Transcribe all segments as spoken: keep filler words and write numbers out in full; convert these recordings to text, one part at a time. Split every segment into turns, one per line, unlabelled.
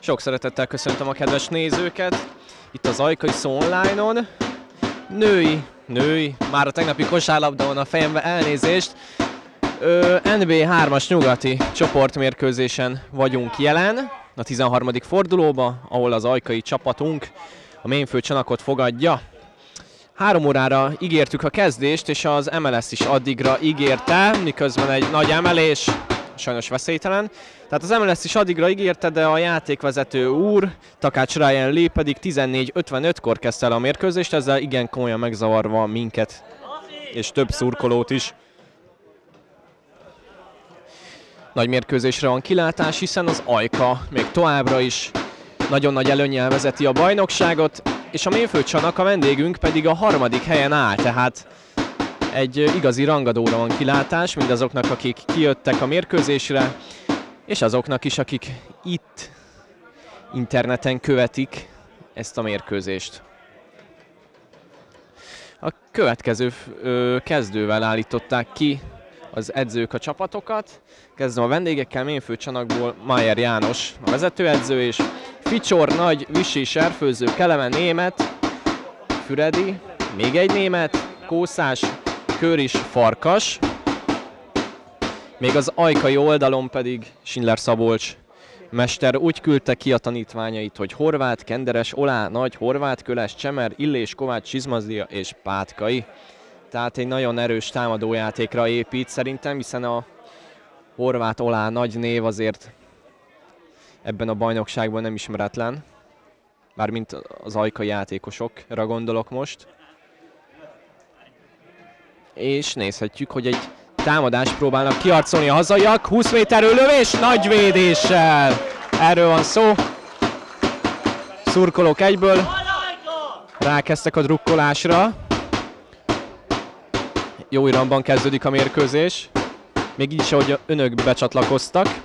Sok szeretettel köszöntöm a kedves nézőket itt az Ajkai Online-on. Női, női, már a tegnapi kosárlabda van a fejembe, elnézést. Ö, en bé hármas nyugati csoportmérkőzésen vagyunk jelen, a tizenharmadik fordulóba, ahol az ajkai csapatunk a Mainföld Csanakot fogadja. Három órára ígértük a kezdést, és az em el es is addigra ígérte, miközben egy nagy emelés, sajnos veszélytelen. Tehát az em el es is addigra ígérte, de a játékvezető úr, Takács Ryan Lee pedig tizennégy ötvenötkor kezdte el a mérkőzést, ezzel igen komolyan megzavarva minket, és több szurkolót is. Nagy mérkőzésre van kilátás, hiszen az Ajka még továbbra is nagyon nagy előnnyel vezeti a bajnokságot, és a Mainföld Csanak, a vendégünk pedig a harmadik helyen áll, tehát egy igazi rangadóra van kilátás mindazoknak, akik kijöttek a mérkőzésre, és azoknak is, akik itt interneten követik ezt a mérkőzést. A következő ö, kezdővel állították ki az edzők a csapatokat. Kezdem a vendégekkel, Mainföld Csanakból Májer János a vezetőedző, és Ficsor, Nagy, Visi, Serfőző, Kelemen, Német, Füredi, még egy német, Kószás, Köris, Farkas. Még az ajkai oldalon pedig Schindler Szabolcs mester úgy küldte ki a tanítványait, hogy Horváth, Kenderes, Olá, Nagy, Horváth, Köles, Csemer, Illés, Kovács, Csizmazdia és Pátkai. Tehát egy nagyon erős támadójátékra épít szerintem, hiszen a Horváth, Olá, Nagy név azért ebben a bajnokságban nem ismeretlen. Bármint az ajkai játékosokra gondolok most. És nézhetjük, hogy egy támadást próbálnak kiarcolni a hazaiak. húsz méterről lövés, nagy védéssel. Erről van szó. Szurkolók egyből rákezdtek a drukkolásra. Jó iramban kezdődik a mérkőzés. Még így is, ahogy önök becsatlakoztak.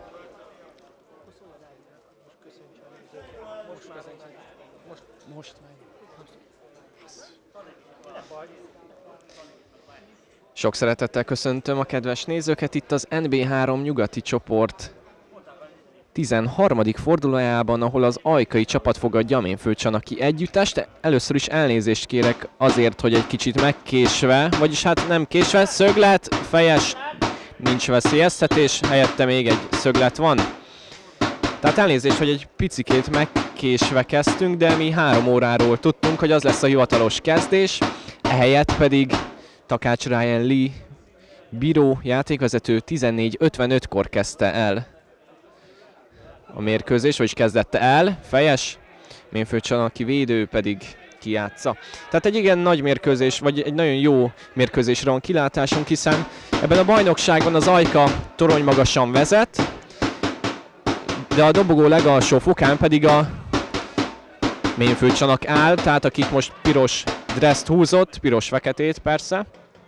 Sok szeretettel köszöntöm a kedves nézőket itt az en bé három nyugati csoport tizenharmadik fordulójában, ahol az ajkai csapat fogadja a Mainföld Csanaki együttest. Először is elnézést kérek azért, hogy egy kicsit megkésve, vagyis hát nem késve, szöglet, fejes, nincs veszélyeztetés, helyette még egy szöglet van. Tehát elnézést, hogy egy picikét megkésve kezdtünk, de mi három óráról tudtunk, hogy az lesz a hivatalos kezdés, ehelyett pedig Takács Ryan Lee bíró játékvezető tizennégy ötvenötkor kezdte el a mérkőzés, vagyis kezdette el, fejes, Mainföld Csanaki védő pedig kijátsza. Tehát egy igen nagy mérkőzés, vagy egy nagyon jó mérkőzésre van kilátásunk, hiszen ebben a bajnokságban az Ajka torony magasan vezet, de a dobogó legalsó fokán pedig a Mainföld Csanak áll, tehát akik most piros dresszt húzott, piros-feketét persze.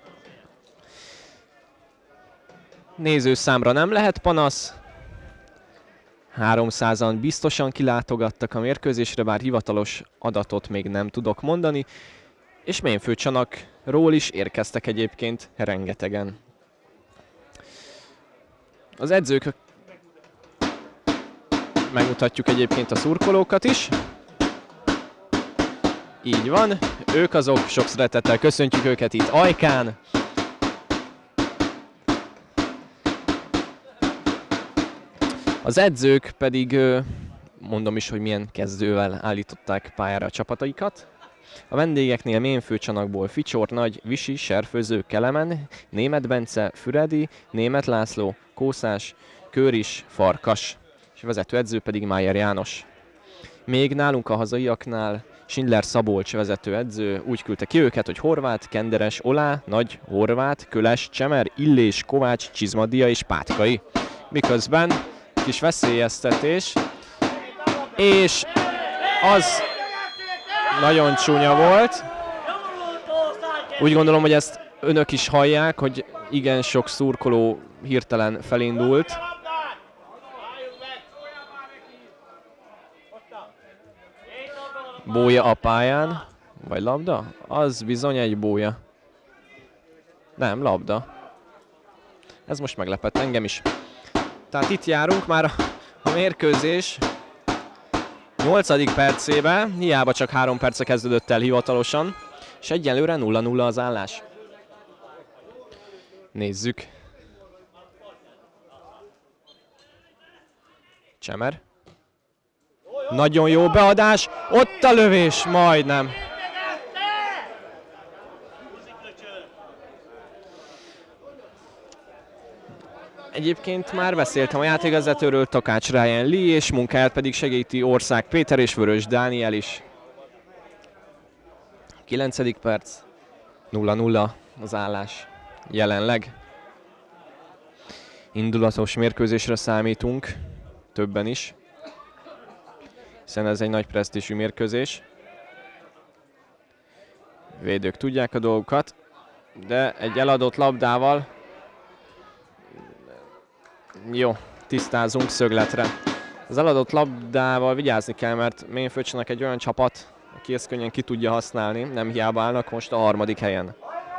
Nézőszámra nem lehet panasz. háromszázan biztosan kilátogattak a mérkőzésre, bár hivatalos adatot még nem tudok mondani. És Mainföld Csanakról is érkeztek egyébként rengetegen. Az edzők, megmutatjuk egyébként a szurkolókat is. Így van, ők azok, sok szeretettel köszöntjük őket itt Ajkán. Az edzők pedig, mondom is, hogy milyen kezdővel állították pályára a csapataikat. A vendégeknél Mainföld Csanakból Ficsor, Nagy, Visi, Serfőző, Kelemen, Német Bence, Füredi, Német László, Kószás, Köris, Farkas, és a vezetőedző pedig Májer János. Még nálunk a hazaiaknál Schindler Szabolcs vezetőedző úgy küldte ki őket, hogy Horváth, Kenderes, Olá, Nagy, Horváth, Köles, Csemer, Illés, Kovács, Csizmadia és Pátkai. Miközben kis veszélyeztetés, és az nagyon csúnya volt. Úgy gondolom, hogy ezt önök is hallják, hogy igen sok szurkoló hirtelen felindult. Bója a pályán, vagy labda? Az bizony egy bója. Nem, labda. Ez most meglepett engem is. Tehát itt járunk, már a mérkőzés nyolcadik percébe, hiába csak három perce kezdődött el hivatalosan, és egyelőre nulla nulla az állás. Nézzük. Csemer. Nagyon jó beadás, ott a lövés, majdnem. Egyébként már beszéltem a játékvezetőről, Takács Ryan Lee, és munkáját pedig segíti Ország Péter és Vörös Dániel is. kilencedik perc, nulla nulla az állás jelenleg. Indulatos mérkőzésre számítunk, többen is, hiszen ez egy nagy presztízsű mérkőzés. Védők tudják a dolgukat, de egy eladott labdával jó, tisztázunk szögletre. Az eladott labdával vigyázni kell, mert Mainföldcsanak egy olyan csapat, aki ezt könnyen ki tudja használni, nem hiába állnak most a harmadik helyen.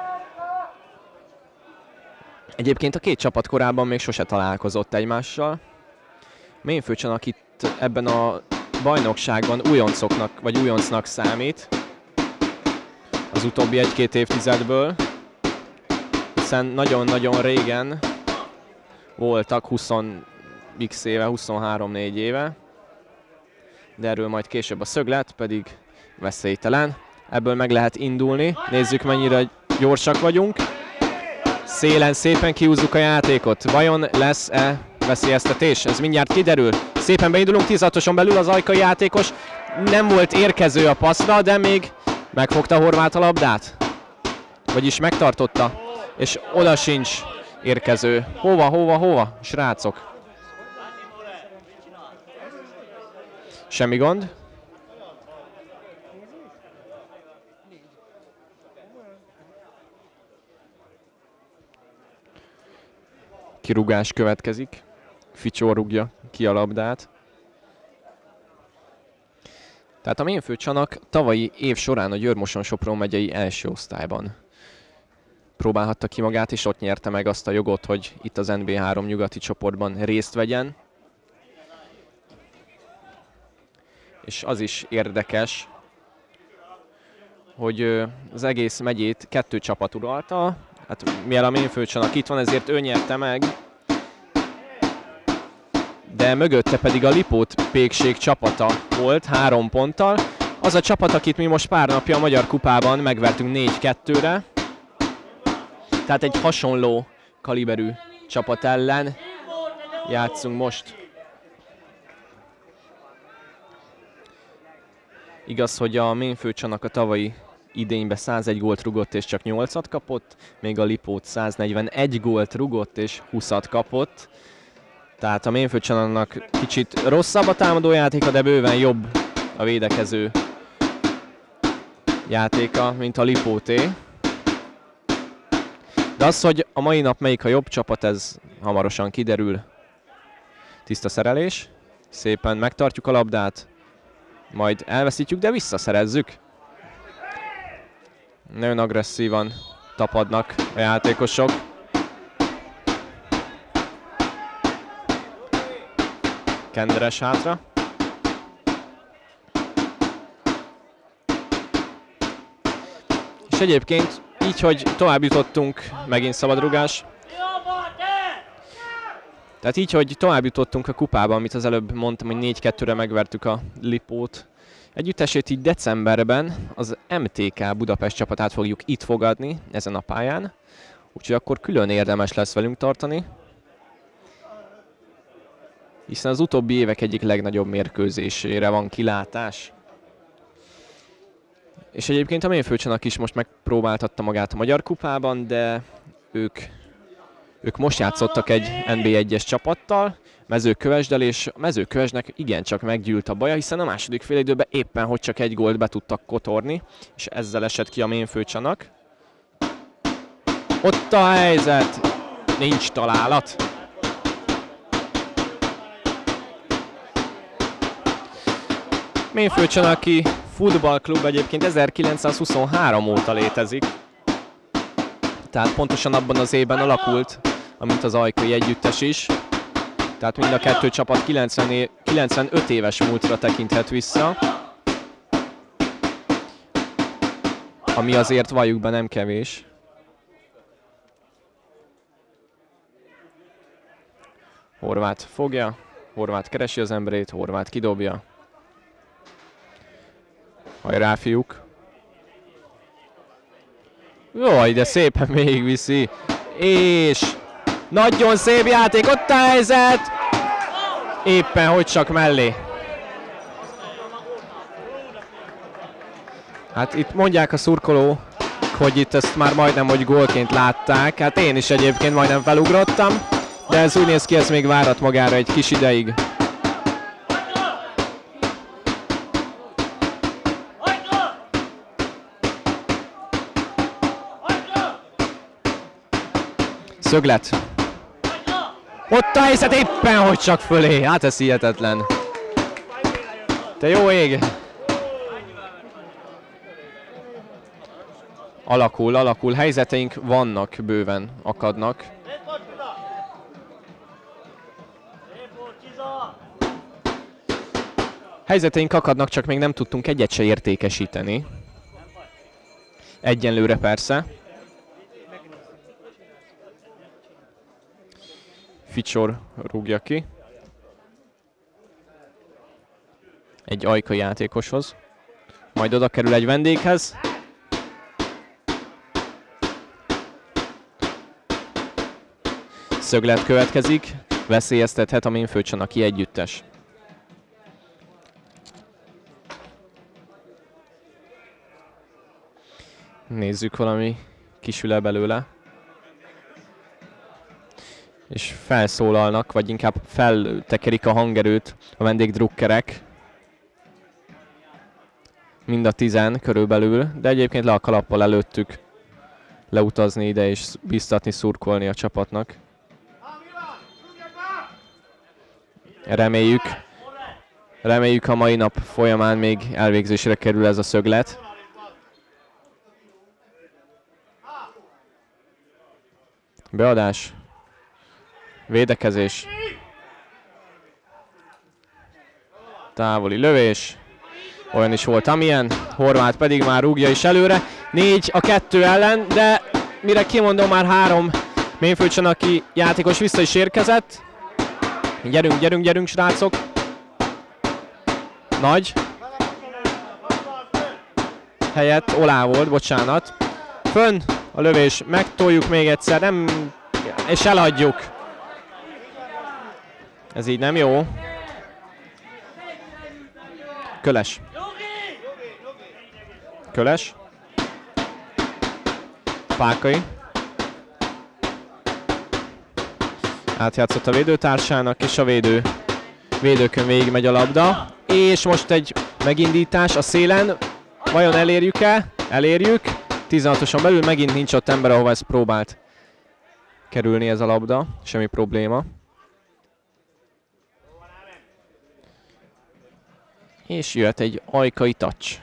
Egyébként a két csapat korábban még sose találkozott egymással. Mainföldcsanak itt ebben a bajnokságban újoncoknak, vagy újoncnak számít az utóbbi egy-két évtizedből, hiszen nagyon-nagyon régen voltak húsz x éve, huszonhárom négy éve, de erről majd később a szöglet, pedig veszélytelen. Ebből meg lehet indulni, nézzük mennyire gyorsak vagyunk. Szélen szépen kihúzzuk a játékot. Vajon lesz-e veszélyeztetés? Ez mindjárt kiderül. Szépen beindulunk, tízhatoson belül az ajkai játékos. Nem volt érkező a passzra, de még megfogta Horváth a labdát. Vagyis megtartotta, és oda sincs érkező. Hova, hova, hova, srácok? Semmi gond. Kirúgás következik. Ficsó rúgja ki a labdát. Tehát a Mainföldcsanak tavalyi év során a Győr-Moson-Sopron megyei első osztályban próbálhatta ki magát, és ott nyerte meg azt a jogot, hogy itt az en bé három nyugati csoportban részt vegyen. És az is érdekes, hogy az egész megyét kettő csapat uralta. Hát mivel a Mainföldcsanak itt van, ezért ő nyerte meg. De mögötte pedig a Lipót-Pékség csapata volt három ponttal. Az a csapat, akit mi most pár napja a Magyar Kupában megvertünk négy kettőre. Tehát egy hasonló kaliberű csapat ellen játszunk most. Igaz, hogy a Mainföldcsanak a tavalyi idényben százegy gólt rugott és csak nyolcat kapott, még a Lipót száznegyvenegy gólt rugott és húszat kapott. Tehát a Mainföldcsanak kicsit rosszabb a támadójátéka, de bőven jobb a védekező játéka, mint a Lipóté. De az, hogy a mai nap melyik a jobb csapat, ez hamarosan kiderül. Tiszta szerelés, szépen megtartjuk a labdát, majd elveszítjük, de visszaszerezzük. Nagyon agresszívan tapadnak a játékosok. Kenderes hátra. És egyébként így, hogy tovább jutottunk, megint szabadrugás. Tehát így, hogy tovább jutottunk a kupában, amit az előbb mondtam, hogy négy kettőre megvertük a Lipót együttesét, így decemberben az em té ká Budapest csapatát fogjuk itt fogadni, ezen a pályán. Úgyhogy akkor külön érdemes lesz velünk tartani. Hiszen az utóbbi évek egyik legnagyobb mérkőzésére van kilátás. És egyébként a Mainföldcsanak is most megpróbáltatta magát a Magyar Kupában, de ők, ők most játszottak egy en bé egyes csapattal, Mezőkövesddel, és a Mezőkövesdnek igencsak meggyűlt a baja, hiszen a második félidőben éppen hogy csak egy gólt be tudtak kotorni, és ezzel esett ki a Mainföldcsanak. Ott a helyzet! Nincs találat! Mainföldcsanaki futballklub egyébként ezerkilencszázhuszonhárom óta létezik. Tehát pontosan abban az évben alakult, amint az ajkai együttes is. Tehát mind a kettő csapat kilencvenöt éves múltra tekinthet vissza. Ami azért valljuk be nem kevés. Horváth fogja, Horváth keresi az emberét, Horváth kidobja. Hajrá, fiúk! Jaj, de szépen végigviszi. És nagyon szép játék, ott a helyzet! Éppen hogy csak mellé. Hát itt mondják a szurkolók, hogy itt ezt már majdnem, hogy gólként látták. Hát én is egyébként majdnem felugrottam, de ez úgy néz ki, ez még várat magára egy kis ideig. Szöglet. Ott a helyzet éppen, hogy csak fölé. Hát ez hihetetlen. Te jó ég. Alakul, alakul. Helyzeteink vannak, bőven akadnak. Helyzeteink akadnak, csak még nem tudtunk egyet se értékesíteni. Egyenlőre persze. Ficsor rúgja ki. Egy ajkai játékoshoz. Majd oda kerül egy vendéghez. Szöglet következik. Veszélyeztethet a Ménföldcsanaki együttes. Nézzük, valami kisül-e belőle. És felszólalnak, vagy inkább feltekerik a hangerőt a vendégdrukkerek. Mind a tizen körülbelül, de egyébként le a kalappal előttük leutazni ide és biztatni, szurkolni a csapatnak. Reméljük, reméljük a mai nap folyamán még elvégzésre kerül ez a szöglet. Beadás. Védekezés. Távoli lövés. Olyan is volt, amilyen. Horváth pedig már rúgja is előre. négy a kettő ellen, de mire kimondom, már három Ménföldcsanaki játékos vissza is érkezett. Gyerünk, gyerünk, gyerünk, srácok. Nagy. Helyett Olá volt, bocsánat. Fönn a lövés, megtoljuk még egyszer, nem... és eladjuk. Ez így nem jó. Köles. Köles. Pákai. Átjátszott a védőtársának, és a védő védőkön végig megy a labda. És most egy megindítás a szélen. Vajon elérjük-e? Elérjük. tizenhatoson belül megint nincs ott ember, ahova ezt próbált kerülni ez a labda. Semmi probléma. És jöhet egy ajkai touch.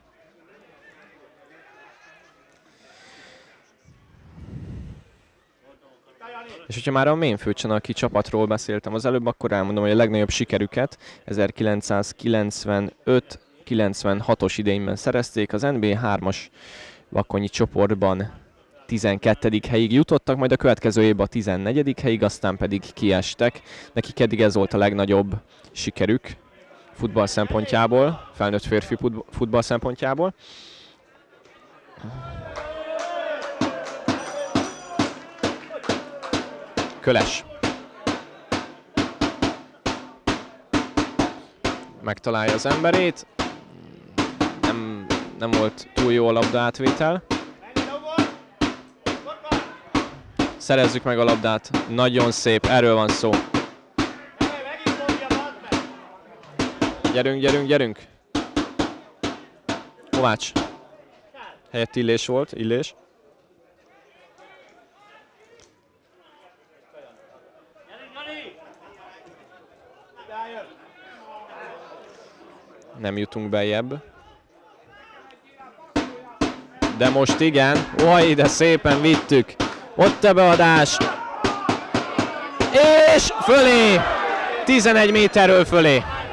És hogyha már a Ménföldcsanaki csapatról beszéltem az előbb, akkor elmondom, hogy a legnagyobb sikerüket ezerkilencszázkilencvenöt kilencvenhatos idényben szerezték. Az en bé hármas vakonyi csoportban tizenkettedik helyig jutottak, majd a következő évben a tizennegyedik helyig, aztán pedig kiestek. Nekik eddig ez volt a legnagyobb sikerük futball szempontjából, felnőtt férfi futball szempontjából. Köles. Megtalálja az emberét. Nem, nem volt túl jó a labda átvétel. Szerezzük meg a labdát. Nagyon szép, erről van szó. Gyerünk, gyerünk, gyerünk. Kovács. Helyett Illés volt, Illés. Nem jutunk beljebb. De most igen. Oj, de szépen vittük. Ott a beadás. És fölé. tizenegy méterről fölé.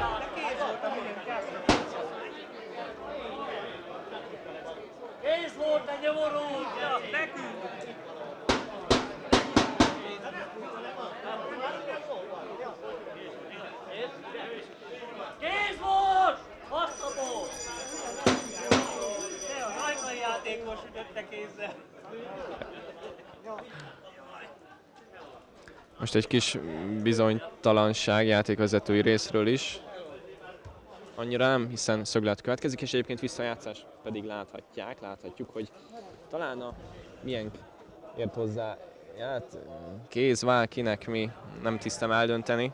Most egy kis bizonytalanság játékvezetői részről is. Annyira nem, hiszen szöglet következik, és egyébként visszajátszás pedig láthatják, láthatjuk, hogy talán a milyen ért hozzá, hát kéz, vál, kinek mi, nem tisztem eldönteni.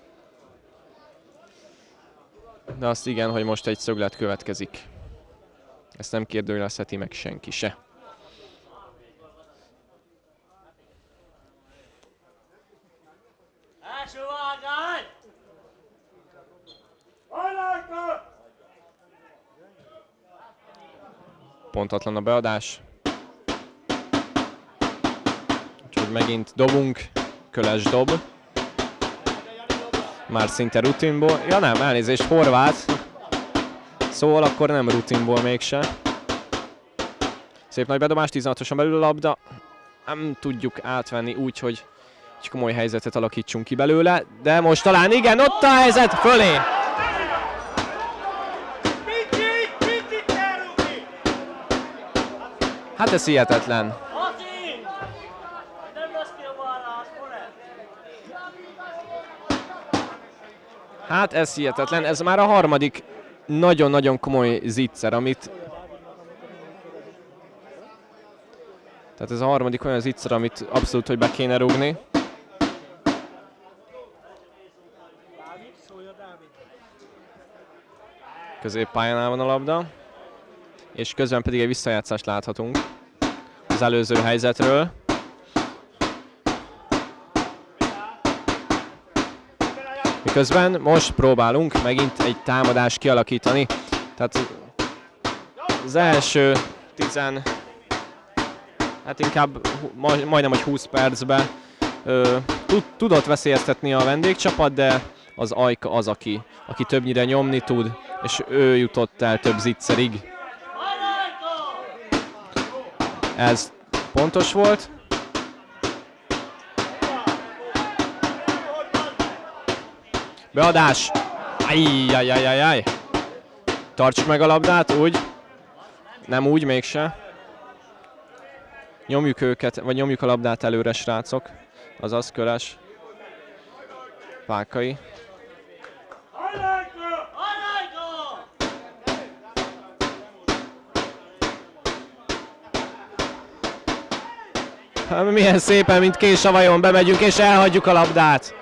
De azt igen, hogy most egy szöglet következik. Ezt nem kérdőjelezheti meg senki se. Pontatlan a beadás. Úgyhogy megint dobunk. Köles dob. Már szinte rutinból. Ja nem, elnézést, Horváth. Szóval akkor nem rutinból mégse. Szép nagy bedobás, tizenhatosan belül a labda. Nem tudjuk átvenni úgy, hogy egy komoly helyzetet alakítsunk ki belőle. De most talán igen, ott a helyzet fölé. Hát ez hihetetlen. Hát ez hihetetlen, ez már a harmadik nagyon-nagyon komoly zicser, amit... Tehát ez a harmadik olyan zicser, amit abszolút, hogy be kéne rúgni. Középpályánál van a labda. És közben pedig egy visszajátszást láthatunk az előző helyzetről. Miközben most próbálunk megint egy támadást kialakítani. Tehát az első tizen, hát inkább majdnem hogy húsz percben ö, tudott veszélyeztetni a vendégcsapat, de az Ajka az, aki, aki többnyire nyomni tud, és ő jutott el több zicserig. Ez pontos volt. Beadás. Ajjajajajaj. Tartsuk meg a labdát, úgy. Nem úgy, mégse. Nyomjuk őket, vagy nyomjuk a labdát előre, srácok. Azaz, Köles. Pákai. Milyen szépen, mint kés a vajon, bemegyünk és elhagyjuk a labdát.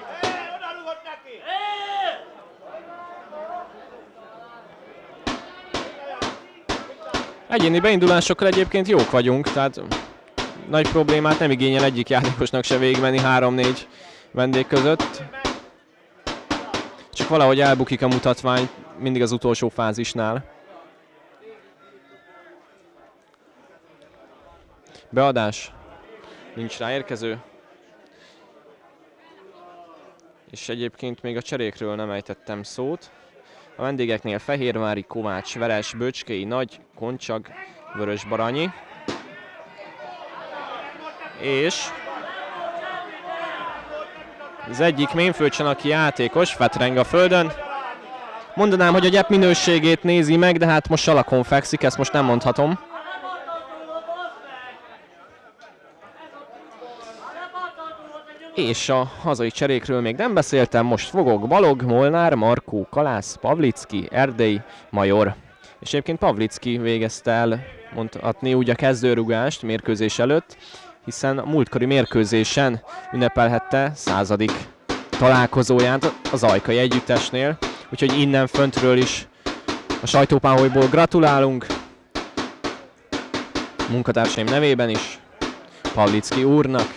Egyéni beindulásokkal egyébként jók vagyunk, tehát nagy problémát nem igényel egyik játékosnak se végigmenni három-négy vendég között. Csak valahogy elbukik a mutatvány mindig az utolsó fázisnál. Beadás. Nincs ráérkező. És egyébként még a cserékről nem ejtettem szót. A vendégeknél Fehérvári, Kovács, Veres, Böcskei, Nagy, Koncsag, Vörösbaranyi. És az egyik mémföldcsanaki játékos fetreng a földön. Mondanám, hogy a gyep minőségét nézi meg, de hát most salakon fekszik, ezt most nem mondhatom. És a hazai cserékről még nem beszéltem, most fogok Balog, Molnár, Markó, Kalász, Pavlicki, Erdei, Major. És egyébként Pavlicki végezte el, mondhatni úgy, a kezdőrugást mérkőzés előtt, hiszen a múltkori mérkőzésen ünnepelhette századik találkozóját az ajkai együttesnél. Úgyhogy innen föntről is a sajtópáholyból gratulálunk. Munkatársaim nevében is Pavlicki úrnak.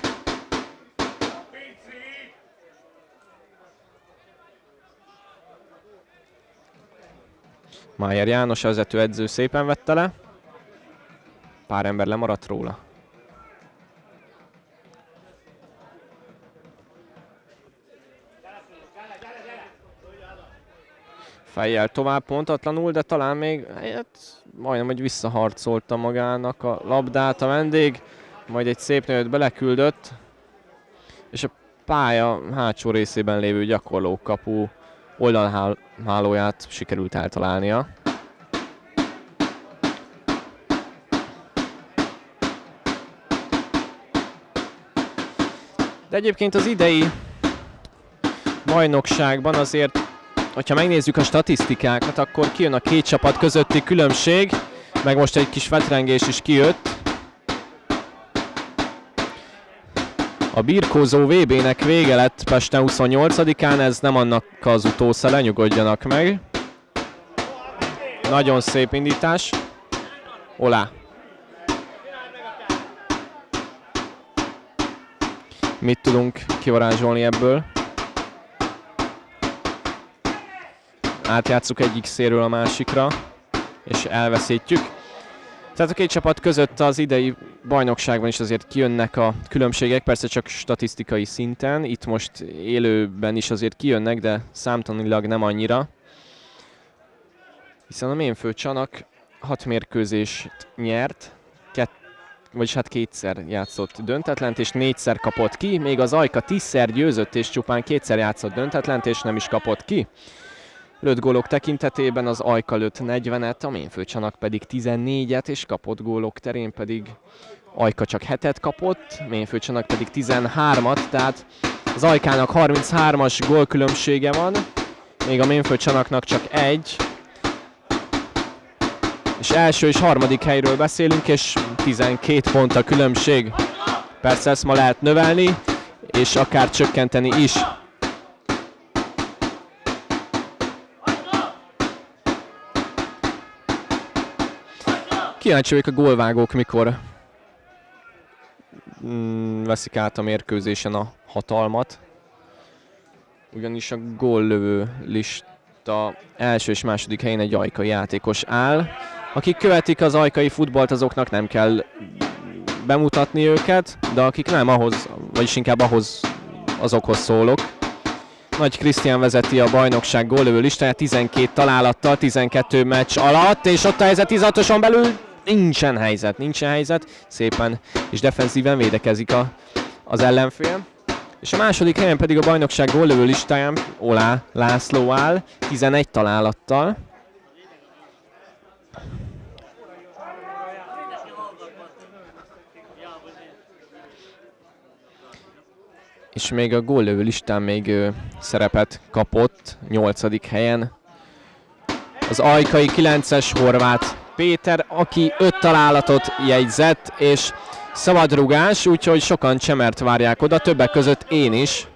Májer János, a vezetőedző szépen vette le. Pár ember lemaradt róla. Fejjel tovább pontatlanul, de talán még hát, majdnem, hogy visszaharcolta magának a labdát a vendég. Majd egy szép nőt beleküldött. És a pálya hátsó részében lévő gyakorlókapu oldalhálóját sikerült eltalálnia. De egyébként az idei bajnokságban azért, hogyha megnézzük a statisztikákat, akkor kijön a két csapat közötti különbség, meg most egy kis fetrengés is kijött. A birkózó vé bének vége lett Pesten huszonnyolcadikán, ez nem annak az utószele, nyugodjanak meg. Nagyon szép indítás. Olá. Mit tudunk kivarázsolni ebből? Átjátszuk egyik szélről a másikra, és elveszítjük. Tehát a két csapat között az idei bajnokságban is azért kijönnek a különbségek, persze csak statisztikai szinten. Itt most élőben is azért kijönnek, de számtanilag nem annyira. Hiszen a Mémföld Csanak hat mérkőzést nyert, kett, vagyis hát kétszer játszott döntetlent, és négyszer kapott ki, még az Ajka tízszer győzött, és csupán kétszer játszott döntetlent, és nem is kapott ki. Lőtt gólok tekintetében az Ajka lőtt negyvenet, a Mémföld Csanak pedig tizennégyet, és kapott gólok terén pedig Ajka csak hetet kapott, Mémföld Csanak pedig tizenhármat, tehát az Ajkának harminchármas gólkülönbsége van, még a Mémföld Csanaknak csak egy. És első és harmadik helyről beszélünk, és tizenkét pont a különbség. Persze ezt ma lehet növelni, és akár csökkenteni is. Kíváncsi vagyok a gólvágók mikor mm, veszik át a mérkőzésen a hatalmat. Ugyanis a góllövő lista első és második helyen egy ajkai játékos áll. Akik követik az ajkai futballt, azoknak nem kell bemutatni őket, de akik nem, ahhoz, vagyis inkább ahhoz, azokhoz szólok. Nagy Krisztián vezeti a bajnokság góllövő listáját tizenkét találattal, tizenkettő meccs alatt, és ott a helyzet tizonhatoson belül nincsen helyzet, nincsen helyzet, szépen és defenzíven védekezik a, az ellenfél. És a második helyen pedig a bajnokság góllövő listáján Olá László áll, tizenegy találattal. És még a góllövő listán még ö, szerepet kapott, nyolcadik helyen az ajkai kilences Horváth Péter, aki öt találatot jegyzett, és szabadrugás, úgyhogy sokan Csemert várják oda, többek között én is.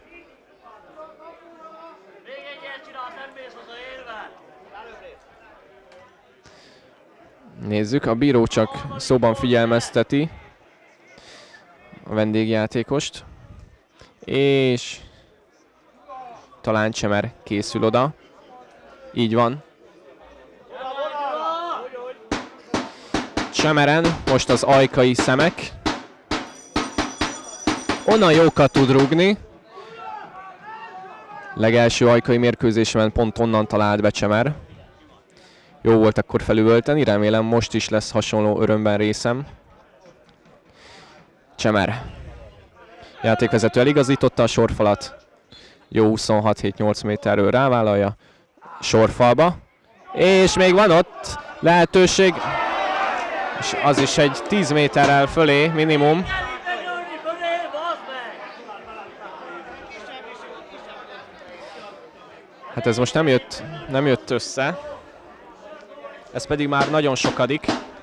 Nézzük, a bíró csak szóban figyelmezteti a vendégjátékost. És talán Csemer készül oda. Így van. Csemeren most az ajkai szemek. Onnan jókat tud rúgni. Legelső ajkai mérkőzésen pont onnan talált be Csemer. Jó volt akkor felüvölteni, remélem most is lesz hasonló örömben részem. Csemer. Játékvezető eligazította a sorfalat. Jó huszonhat hét nyolc méterről rávállalja. Sorfalba. És még van ott lehetőség. És az is egy tíz méterrel fölé minimum. Hát ez most nem jött, nem jött össze. Ez pedig már nagyon sokadik.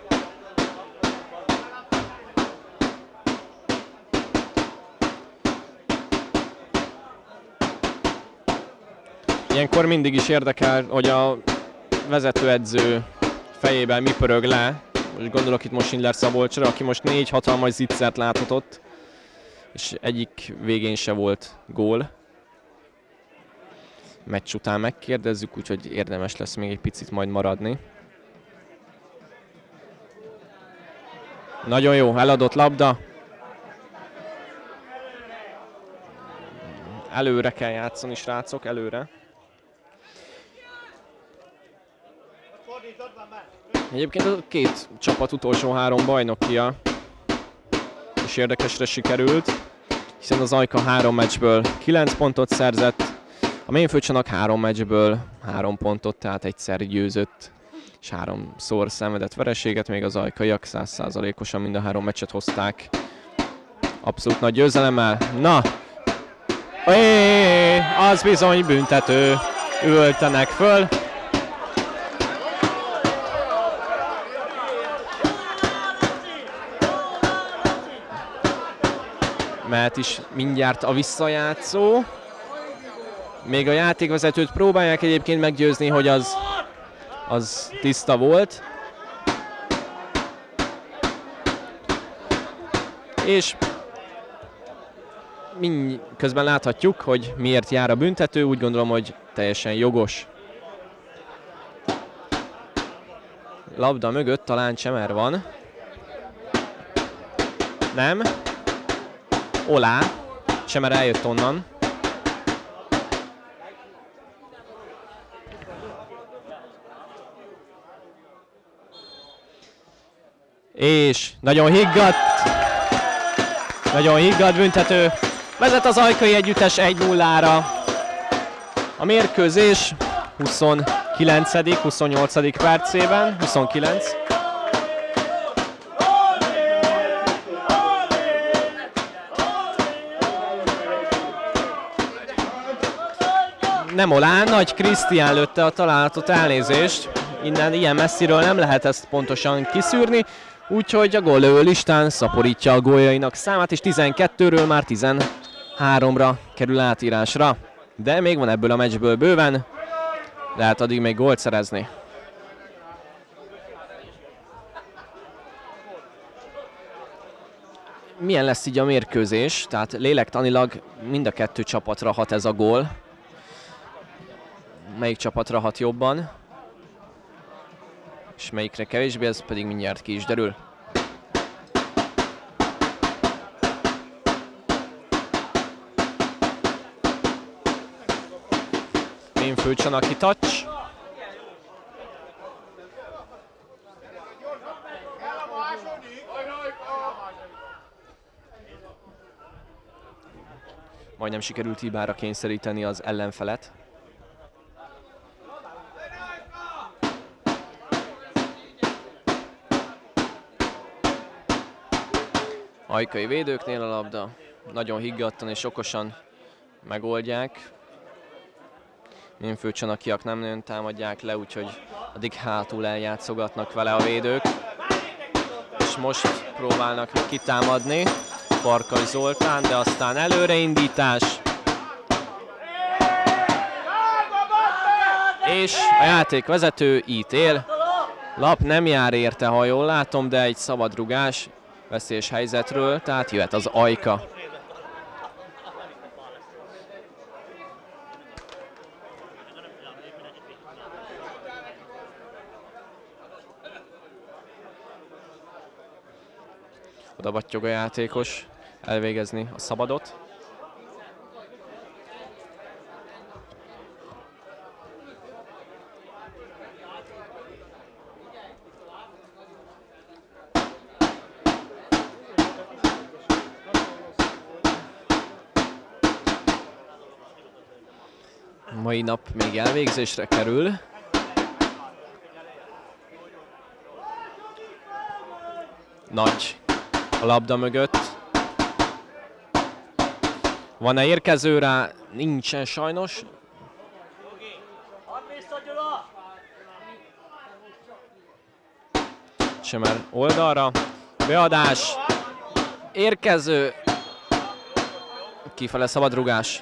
Ilyenkor mindig is érdekel, hogy a vezetőedző fejében mi pörög le. Most gondolok itt most Schindler Szabolcsra, aki most négy hatalmas zicsert láthatott, és egyik végén se volt gól. Meccs után megkérdezzük, úgyhogy érdemes lesz még egy picit majd maradni. Nagyon jó, eladott labda. Előre kell játszani, srácok, előre. Egyébként a két csapat utolsó három bajnokia és érdekesre sikerült, hiszen az Ajka három meccsből kilenc pontot szerzett, a Mémföld Csanak három meccsből három pontot, tehát egyszer győzött, és háromszor szenvedett vereséget, még az ajkaiak száz százalékosan mind a három meccset hozták abszolút nagy győzelemmel. Na, É, az bizony büntető. Üvöltenek föl. Mehet is mindjárt a visszajátszó. Még a játékvezetőt próbálják egyébként meggyőzni, hogy az, az tiszta volt. És mind közben láthatjuk, hogy miért jár a büntető, úgy gondolom, hogy teljesen jogos. Labda mögött talán Csemer van. Nem. Olá. Csemer eljött onnan. És nagyon higgadt. Nagyon higgadt büntető. Vezet az ajkai együttes egy nullára. A mérkőzés huszonkilencedik huszonnyolcadik percében. huszonkilenc. Nem Olán, Nagy Krisztián lőtte a találatot, elnézést. Innen ilyen messziről nem lehet ezt pontosan kiszűrni. Úgyhogy a góllövő listán szaporítja a góljainak számát, és tizenkettőről már tizenháromra kerül átírásra. De még van ebből a meccsből bőven, lehet addig még gólt szerezni. Milyen lesz így a mérkőzés? Tehát lélektanilag mind a kettő csapatra hat ez a gól. Melyik csapatra hat jobban? És melyikre kevésbé, ez pedig mindjárt ki is derül. Ménföldcsanaki touch. Majdnem sikerült hibára kényszeríteni az ellenfelet. Ajkai védőknél a labda, nagyon higgadtan és okosan megoldják. Ménföldcsanakiak nem nagyon támadják le, úgyhogy addig hátul eljátszogatnak vele a védők. És most próbálnak kitámadni. Farkas Zoltán, de aztán előreindítás. És a játékvezető ítél. Lap nem jár érte, ha jól látom, de egy szabadrugás veszélyes helyzetről, tehát jöhet az Ajka. Oda battyog a játékos elvégezni a szabadot. Mai nap még elvégzésre kerül. Nagy a labda mögött. Van-e érkező rá? Nincsen sajnos. Csemer oldalra. Beadás. Érkező. Kifele szabadrugás.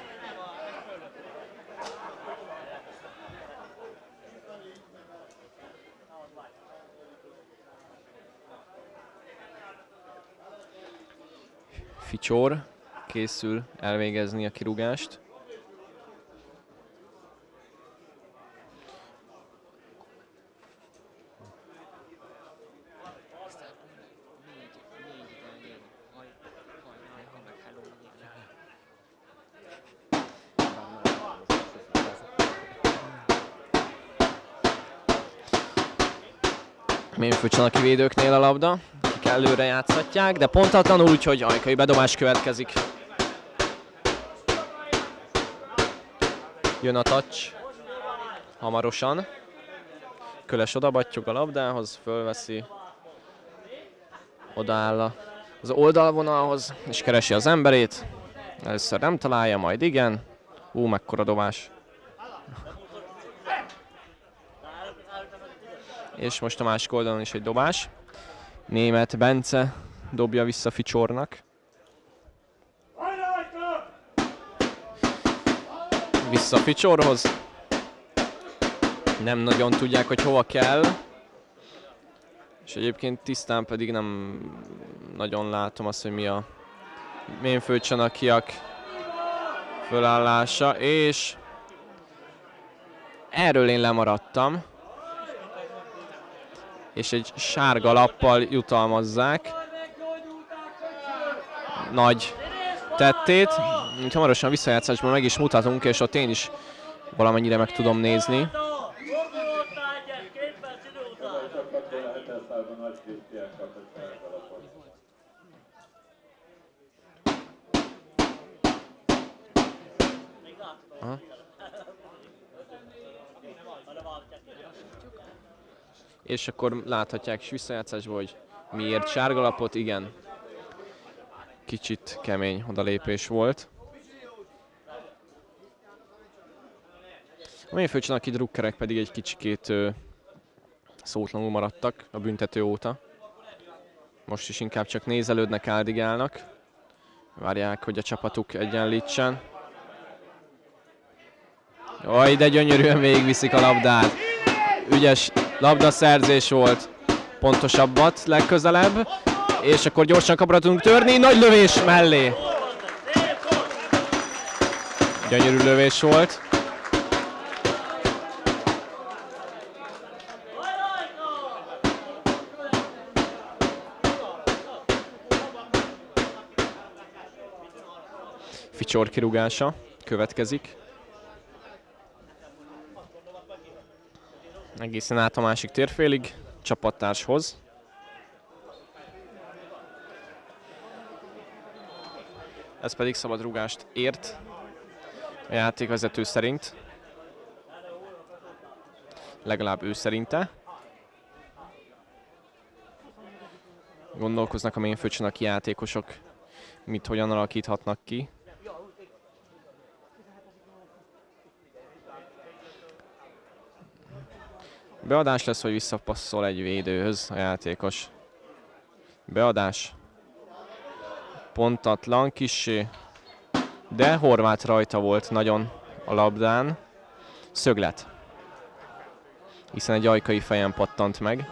Ficsor készül elvégezni a kirúgást. Ménföldcsanaki védőknél a labda. Előre játszhatják, de pontatlanul, úgyhogy ajkai bedobás következik. Jön a touch. Hamarosan. Köles odabattyog a labdához, fölveszi. Odaáll az oldalvonalhoz, és keresi az emberét. Először nem találja, majd igen. Ú, mekkora dobás. És most a másik oldalon is egy dobás. Németh Bence dobja vissza Ficsornak. Vissza Ficsorhoz. Nem nagyon tudják, hogy hova kell. És egyébként tisztán pedig nem nagyon látom azt, hogy mi a Ménföldcsanakiak fölállása. És erről én lemaradtam. És egy sárga lappal jutalmazzák nagy tettét. Úgy hamarosan visszajátszásban meg is mutatunk, és ott én is valamennyire meg tudom nézni. Aha. És akkor láthatják is visszajátszásból, hogy miért sárgalapot, igen. Kicsit kemény odalépés volt. A Ménföldcsanaki drukkerek pedig egy kicsikét ö, szótlanul maradtak a büntető óta. Most is inkább csak nézelődnek, áldigálnak. Várják, hogy a csapatuk egyenlítsen. Jaj, de gyönyörűen végigviszik a labdát. Ügyes labdaszerzés volt. Pontosabbat legközelebb. És akkor gyorsan kapra tudunk törni. Nagy lövés mellé. Gyönyörű lövés volt. Ficsor kirúgása következik. Egészen át a másik térfélig, csapattárshoz. Ez pedig szabad rúgást ért a játékvezető szerint. Legalább ő szerinte. Gondolkoznak a Ménföldcsanaki játékosok, mit hogyan alakíthatnak ki. Beadás lesz, hogy visszapasszol egy védőhöz a játékos. Beadás. Pontatlan kissé. De Horváth rajta volt nagyon a labdán. Szöglet. Hiszen egy ajkai fejen pattant meg.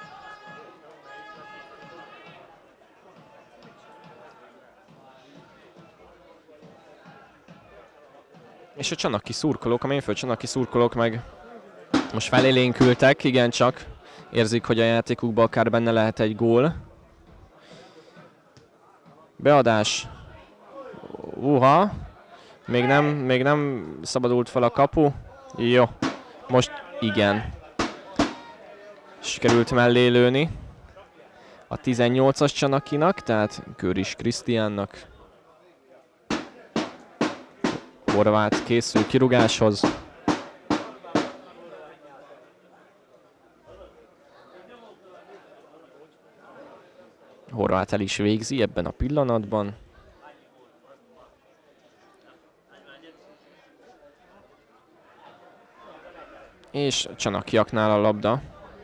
És a csanaki szurkolók, a Ménföldcsanaki szurkolók meg most felélénkültek, igencsak. Érzik, hogy a játékukban akár benne lehet egy gól. Beadás. Uha. Még nem, még nem szabadult fel a kapu. Jó. Most igen. Sikerült mellé lőni. A tizennyolcas Csanakinak, tehát Köris Krisztiánnak. Horváth készül kirúgáshoz. Horváth el is végzi ebben a pillanatban. És Csanakiaknál a labda.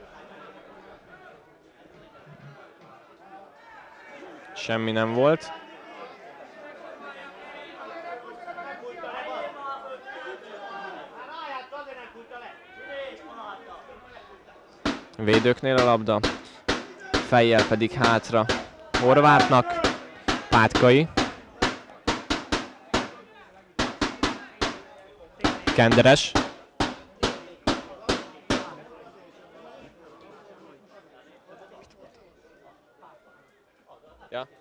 Semmi nem volt. Védőknél a labda. Fejjel pedig hátra Horváthnak. Pátkai. Kenderes. Ja.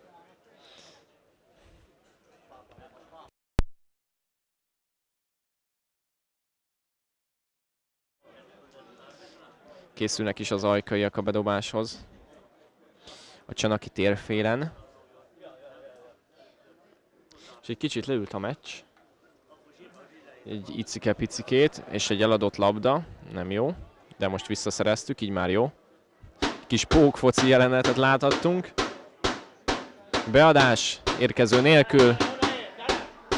Készülnek is az ajkaiak a bedobáshoz. A Csanaki térfélen. És egy kicsit leült a meccs. Egy icike-picikét, és egy eladott labda. Nem jó, de most visszaszereztük, így már jó. Kis pókfoci jelenetet láthattunk. Beadás érkező nélkül.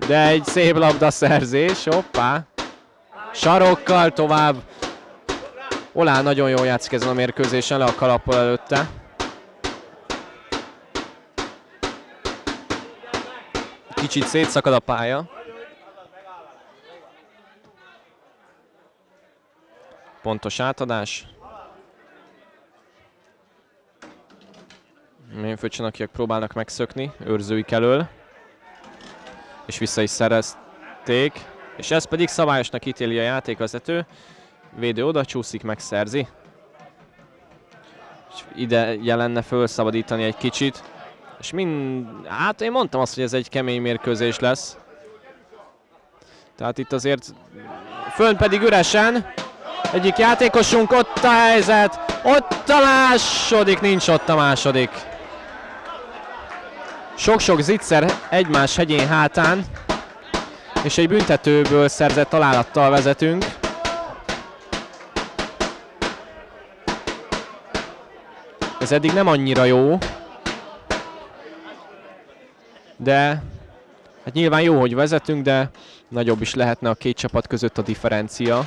De egy szép labdaszerzés, hoppá. Sarokkal tovább. Olá nagyon jól játszik ezen a mérkőzésen, le a kalappal előtte. Kicsit szétszakad a pálya. Pontos átadás. Ménföldcsanakiak próbálnak megszökni őrzőik elől. És vissza is szerezték. És ez pedig szabályosnak ítéli a játékvezető. Védő oda csúszik, megszerzi. És ide jelenne felszabadítani egy kicsit. És mind... Hát én mondtam azt, hogy ez egy kemény mérkőzés lesz. Tehát itt azért... Fönn pedig üresen. Egyik játékosunk, ott a helyzet. Ott a második, nincs ott a második. Sok-sok zicser egymás hegyén hátán. És egy büntetőből szerzett találattal vezetünk. Ez eddig nem annyira jó. De hát nyilván jó, hogy vezetünk, de nagyobb is lehetne a két csapat között a differencia.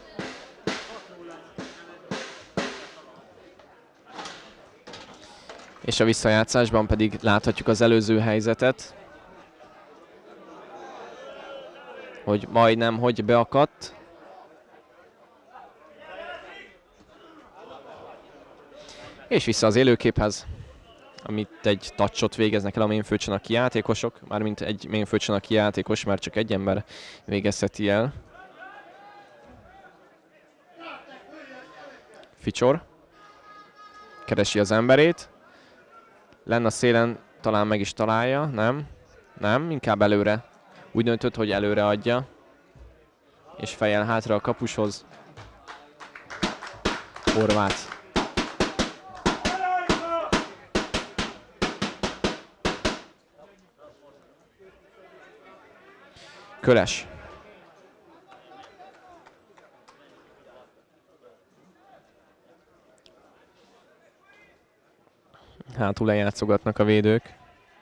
És a visszajátszásban pedig láthatjuk az előző helyzetet. Hogy majdnem, hogy beakadt. És vissza az élőképhez, amit egy touchot végeznek el a ménföldcsanaki játékosok. Mármint egy ménföldcsanaki játékos, mert csak egy ember végezheti el. Ficsor. Keresi az emberét. Lenn a szélen talán meg is találja, nem? Nem, inkább előre. Úgy döntött, hogy előre adja. És fejjel hátra a kapushoz. Horváth. Köles. Hátul lejátszogatnak a védők.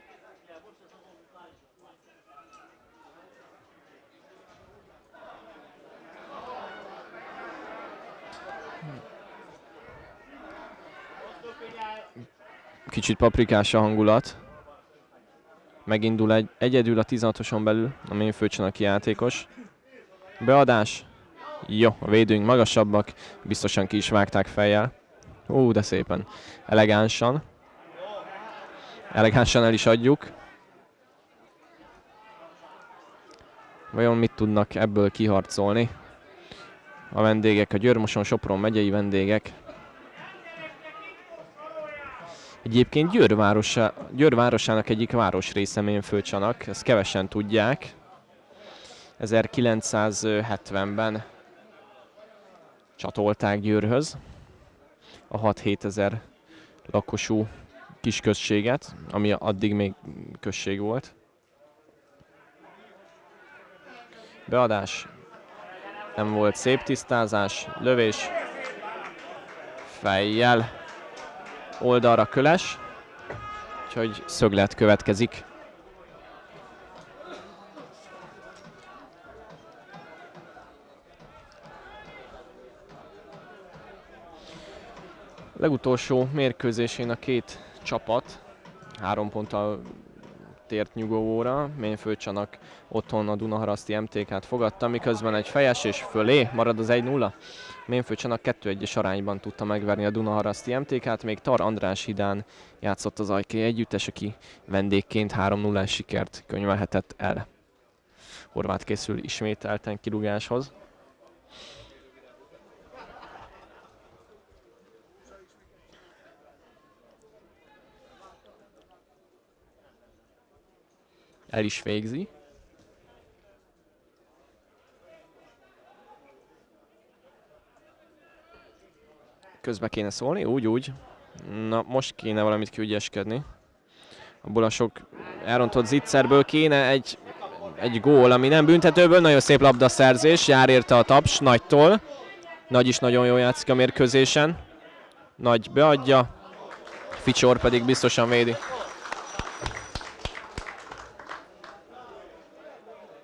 Kicsit paprikás a hangulat. Megindul egy, egyedül a tizenhatoson belül a ménföldcsanaki játékos. Beadás. Jó, a védőink magasabbak, biztosan ki is vágták fejjel. Ó, de szépen. Elegánsan. Elegánsan el is adjuk. Vajon mit tudnak ebből kiharcolni a vendégek, a Győr-Moson-Sopron megyei vendégek? Egyébként Győr, városa, Győr városának egyik városrésze Ménföldcsanak, ezt kevesen tudják. ezerkilencszázhetvenben csatolták Győrhöz a hat-hét ezer lakosú kisközséget, ami addig még község volt. Beadás. Nem volt szép tisztázás. Lövés. Fejjel. Oldalra Köles. Úgyhogy szöglet következik. Legutolsó mérkőzésén a két csapat három ponttal tért nyugovóra. Ménföldcsanak otthon a Dunaharaszti em té ká-t fogadta, miközben egy fejesés fölé marad az egy nulla. Ménföldcsanak kettő egyes arányban tudta megverni a Dunaharaszti em té ká-t, még Tar András hídán játszott az Ajkai együttes, aki vendégként három nullás sikert könyvelhetett el. Horváth készül ismételten kirúgáshoz. El is végzi. Közbe kéne szólni, úgy, úgy. Na, most kéne valamit kiügyeskedni. Abból a sok elrontott zicserből kéne egy, egy gól, ami nem büntetőből. Nagyon szép labdaszerzés, jár érte a taps Nagytól. Nagy is nagyon jól játszik a mérkőzésen. Nagy beadja, Ficsor pedig biztosan védi.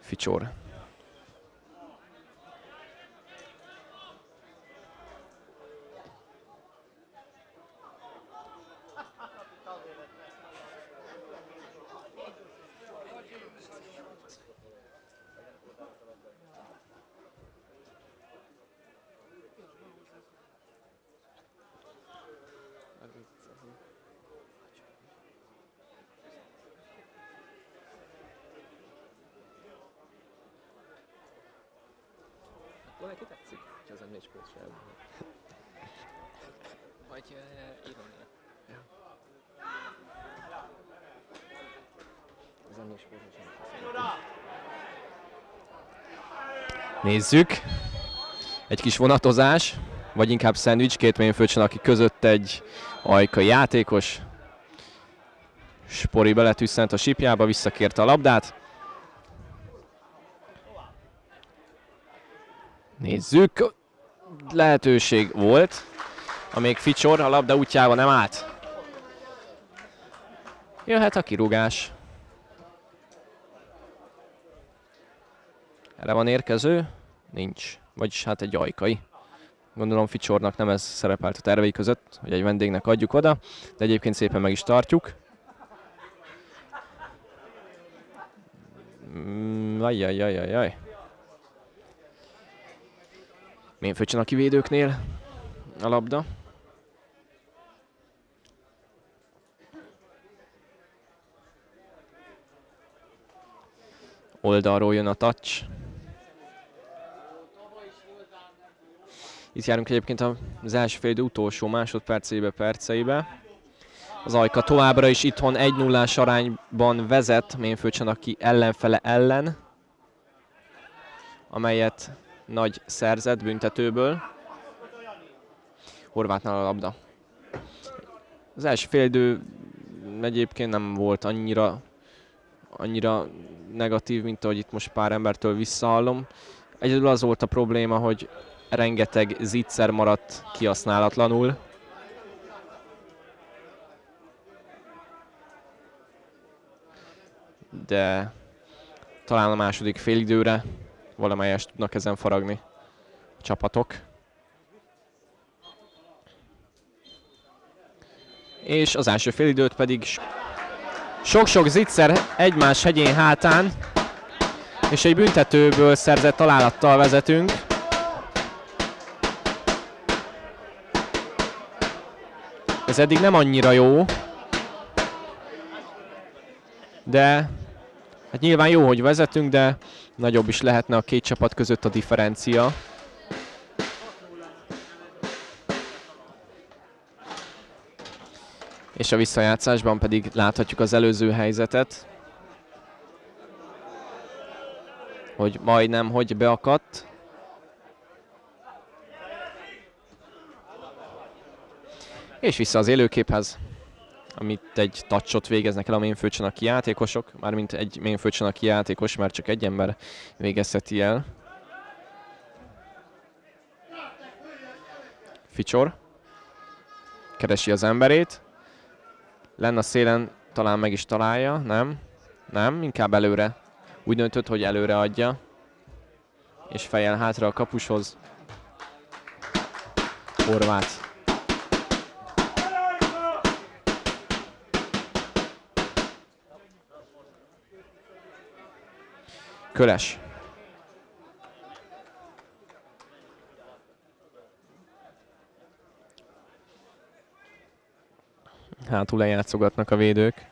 Ficsor.
Valaki tetszik, hogy az em négy sport sem. Vagy uh, ironia. Ja. Az em négy sport sem.
Nézzük. Egy kis vonatozás, vagy inkább szendvics, két mélyföldcsanaki között egy ajkai játékos. Spori beletűszent a sípjába, visszakérte a labdát. Nézzük, lehetőség volt, amíg Ficsor a labda útjában nem állt. Jöhet a kirúgás. Erre van érkező? Nincs. Vagyis hát egy ajkai. Gondolom Ficsornak nem ez szerepelt a tervei között, hogy egy vendégnek adjuk oda, de egyébként szépen meg is tartjuk. Mm, ajjajajajaj. Mélyföldcsanaki védőknél a labda. Oldalról jön a touch. Itt járunk egyébként az első fél idő utolsó másodperceibe, perceibe. Az Ajka továbbra is itthon egy nullás arányban vezet Mélyföldcsanaki ellenfele ellen, amelyet Nagy szerzett büntetőből. Horvátnál a labda. Az első fél idő egyébként nem volt annyira, annyira negatív, mint ahogy itt most pár embertől visszahallom. Egyedül az volt a probléma, hogy rengeteg zicser maradt kihasználatlanul. De talán a második félidőre valamelyest tudnak ezen faragni a csapatok. És az első félidőt pedig sok-sok zicser egymás hegyén hátán, és egy büntetőből szerzett találattal vezetünk. Ez eddig nem annyira jó, de hát nyilván jó, hogy vezetünk, de nagyobb is lehetne a két csapat között a differencia. És a visszajátszásban pedig láthatjuk az előző helyzetet, hogy majdnem hogy beakadt. És vissza az élőképhez, amit egy touchot végeznek el a Mélyföldcsanaki játékosok, mármint egy Mélyföldcsanaki játékos, mert csak egy ember végezheti el. Ficsor keresi az emberét, lenne a szélen, talán meg is találja, nem? Nem, inkább előre. Úgy döntött, hogy előre adja, és fejjel hátra a kapushoz. Horváth. Köles. Hátul lejátszogatnak a védők.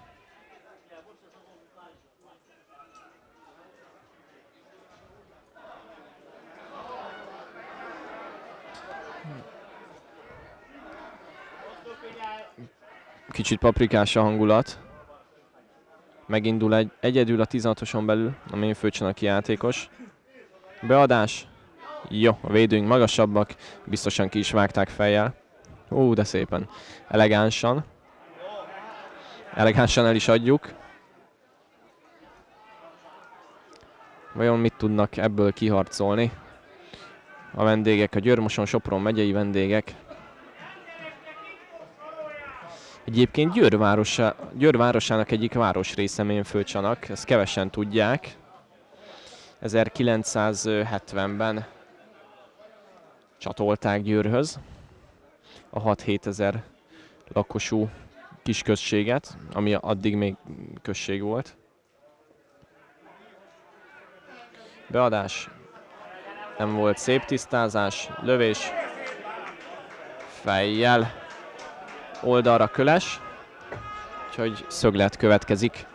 Kicsit paprikás a hangulat. Megindul egy, egyedül a tizenhatoson belül a Mélyföldcsanaki játékos. Beadás. Jó, a védőink magasabbak, biztosan ki is vágták fejjel. Ó, de szépen. Elegánsan. Elegánsan el is adjuk. Vajon mit tudnak ebből kiharcolni a vendégek, a Győr-Moson-Sopron megyei vendégek? Egyébként Győr, városa, Győr városának egyik városrésze Mélyföldcsanak, ezt kevesen tudják. ezerkilencszázhetvenben csatolták Győrhöz a hat-hét ezer lakosú kisközséget, ami addig még község volt. Beadás, nem volt szép tisztázás, lövés, fejjel, oldalra Köles, úgyhogy szöglet következik.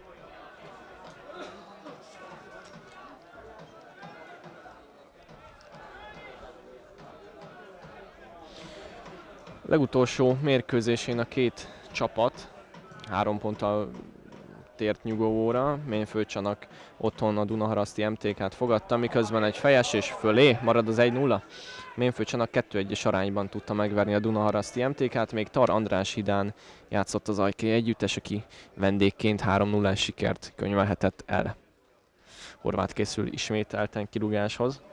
Legutolsó mérkőzésén a két csapat három ponttal tért nyugovóra. Ménföldcsanak otthon a Dunaharaszti em té ká-t fogadta, miközben egy fejes és fölé marad az egy nulla. Ménföldcsanak kettő egyes arányban tudta megverni a Dunaharaszti em té ká-t, még Tar András hídán játszott az ajkai együttes, aki vendégként három nullás sikert könyvelhetett el. Horváth készül ismételten kirúgáshoz.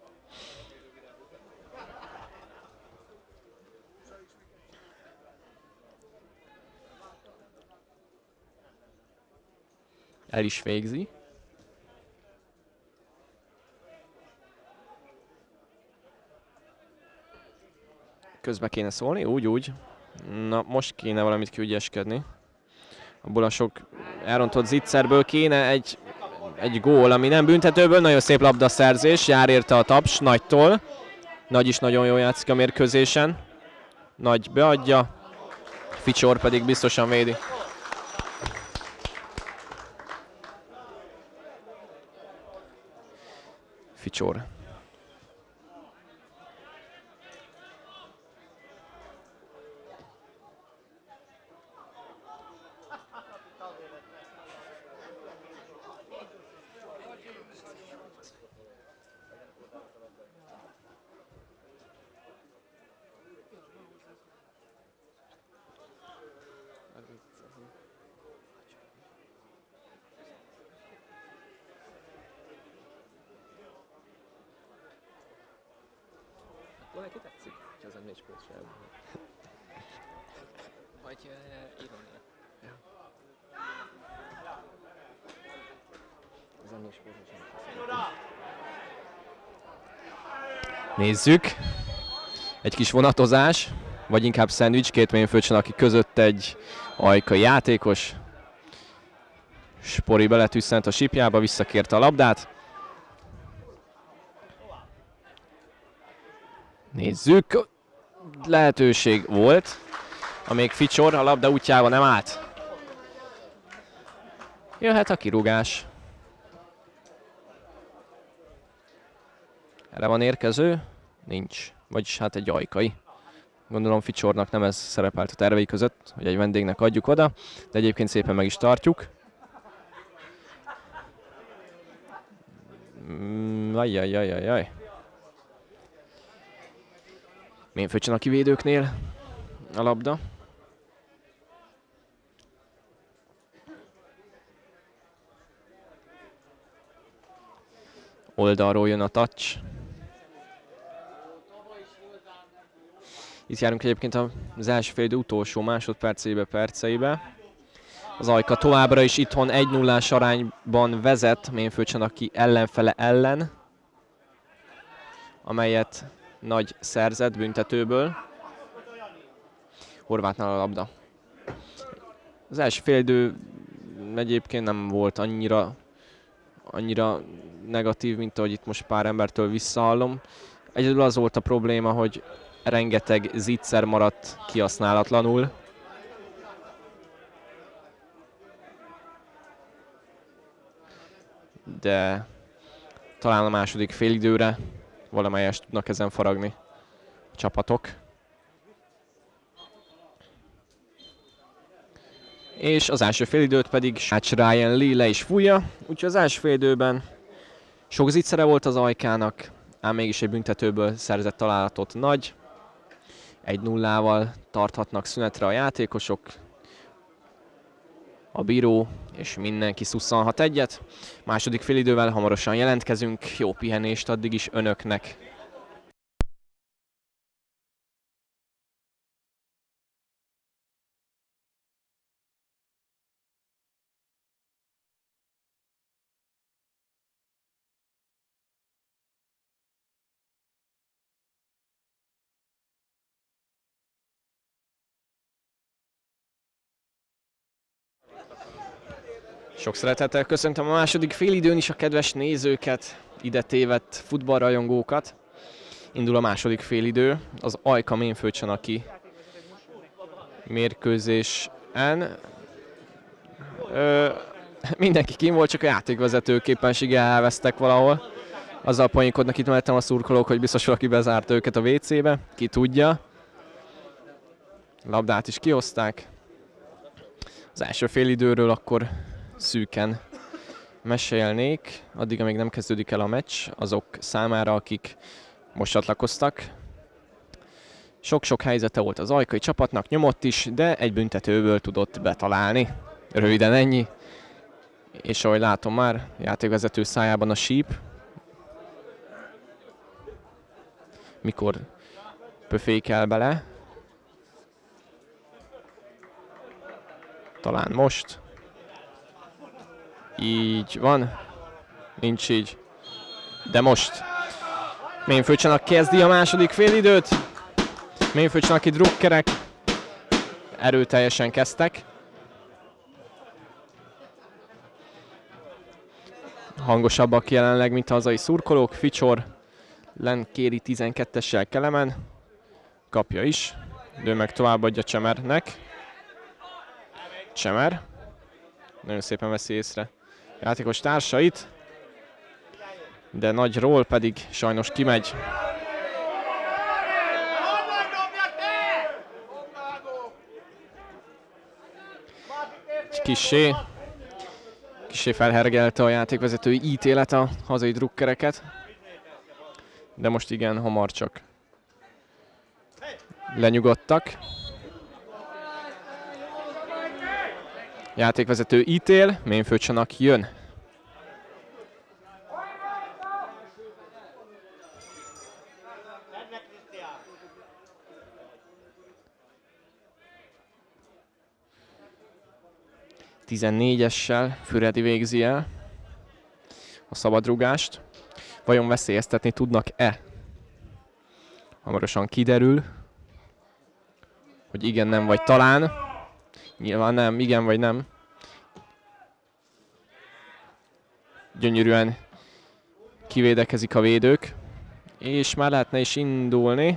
El is végzi. Közbe kéne szólni, úgy, úgy. Na, most kéne valamit kiügyeskedni. Abból a sok elrontott zicserből kéne egy, egy gól, ami nem büntetőből. Nagyon szép labdaszerzés, jár érte a taps Nagytól. Nagy is nagyon jól játszik a mérkőzésen. Nagy beadja, Ficsor pedig biztosan védi. Ficsor.
Valaki tetszik, hogy az négy pont sem. Vagy uh, ironia. Ja. Az négy pont sem.
Nézzük. Egy kis vonatozás, vagy inkább szendvics, két Ménföldcsan, aki között egy ajkai játékos. Spori beletüsszent a sípjába, visszakérte a labdát. Nézzük, lehetőség volt, amíg Ficsor a labda útjában nem állt. Jöhet a kirúgás. Erre van érkező? Nincs. Vagyis hát egy ajkai. Gondolom Ficsornak nem ez szerepelt a tervei között, hogy egy vendégnek adjuk oda, de egyébként szépen meg is tartjuk. Mm, ajjajajajaj. Ménföldcsan a kivédőknél a labda. Oldalról jön a touch. Itt járunk egyébként az első fél idő utolsó másodperceibe, perceibe. Az Ajka továbbra is itthon egy nullás arányban vezet Ménföldcsan, aki ellenfele ellen, amelyet Nagy szerzett büntetőből. Horváthnál a labda. Az első fél idő egyébként nem volt annyira, annyira negatív, mint ahogy itt most pár embertől visszahallom. Egyedül az volt a probléma, hogy rengeteg zicser maradt kihasználatlanul. De talán a második félidőre valamelyest tudnak ezen faragni a csapatok. És az első félidőt pedig Sács Ryan Lee le is fújja, úgyhogy az első félidőben sok zicsere volt az Ajkának, ám mégis egy büntetőből szerzett találatot Nagy. egy nullával tarthatnak szünetre a játékosok. A bíró és mindenki szusszanhat egyet. Második félidővel hamarosan jelentkezünk. Jó pihenést addig is önöknek. Sok szeretettel köszöntöm a második félidőn is a kedves nézőket, ide tévedt futballrajongókat. Indul a második félidő, az Ajka Ménföldcsanaki mérkőzésen. Ö, mindenki kín volt, csak a játékvezetők képpenséggel elvesztek valahol. Azzal poénkodnak itt mellettem a szurkolók, hogy biztos valaki bezárt őket a vé cébe, ki tudja. Labdát is kihozták. Az első félidőről akkor szűken mesélnék, addig, amíg nem kezdődik el a meccs, azok számára, akik most csatlakoztak. Sok-sok helyzete volt az ajkai csapatnak, nyomott is, de egy büntetőből tudott betalálni. Röviden ennyi. És ahogy látom már, játékvezető szájában a síp. Mikor pöfékel bele. Talán most. Így van. Nincs így. De most. Ménföldcsanak kezdi a második félidőt. Ménföldcsanaki drukkerek erőteljesen kezdtek. Hangosabbak jelenleg, mint a hazai szurkolók. Ficsor len kéri tizenkettessel Kelemen. Kapja is. De meg továbbadja Csemernek. Csemer. Nagyon szépen veszi észre játékos társait. De nagy ról pedig sajnos kimegy. Kissé. Kissé felhergelte a játékvezetői ítélet a hazai drukkereket. De most igen, hamar csak lenyugodtak. Játékvezető ítél, Ménföldcsanak jön. tizennégyessel Füredi végzi el a szabadrugást. Vajon veszélyeztetni tudnak-e? Hamarosan kiderül, hogy igen, nem vagy talán. Nyilván nem, igen vagy nem. Gyönyörűen kivédekezik a védők. És már lehetne is indulni.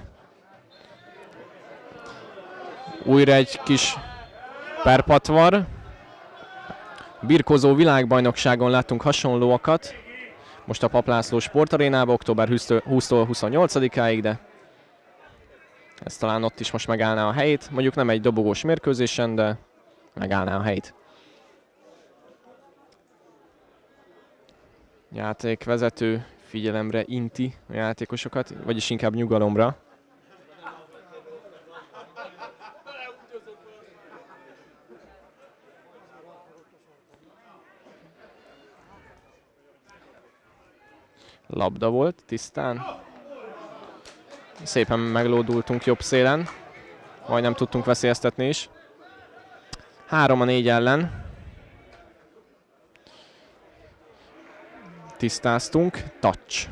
Újra egy kis perpatvar. Birkózó világbajnokságon láttunk hasonlóakat. Most a Papp László Sportarénában október huszadikától huszonnyolcadikáig, de ez talán ott is most megállná a helyét. Mondjuk nem egy dobogós mérkőzésen, de megállná a helyét. Játékvezető figyelemre inti a játékosokat, vagyis inkább nyugalomra. Labda volt, tisztán. Szépen meglódultunk jobb szélen. Majdnem tudtunk veszélyeztetni is. három a négy ellen. Tisztáztunk. Touch.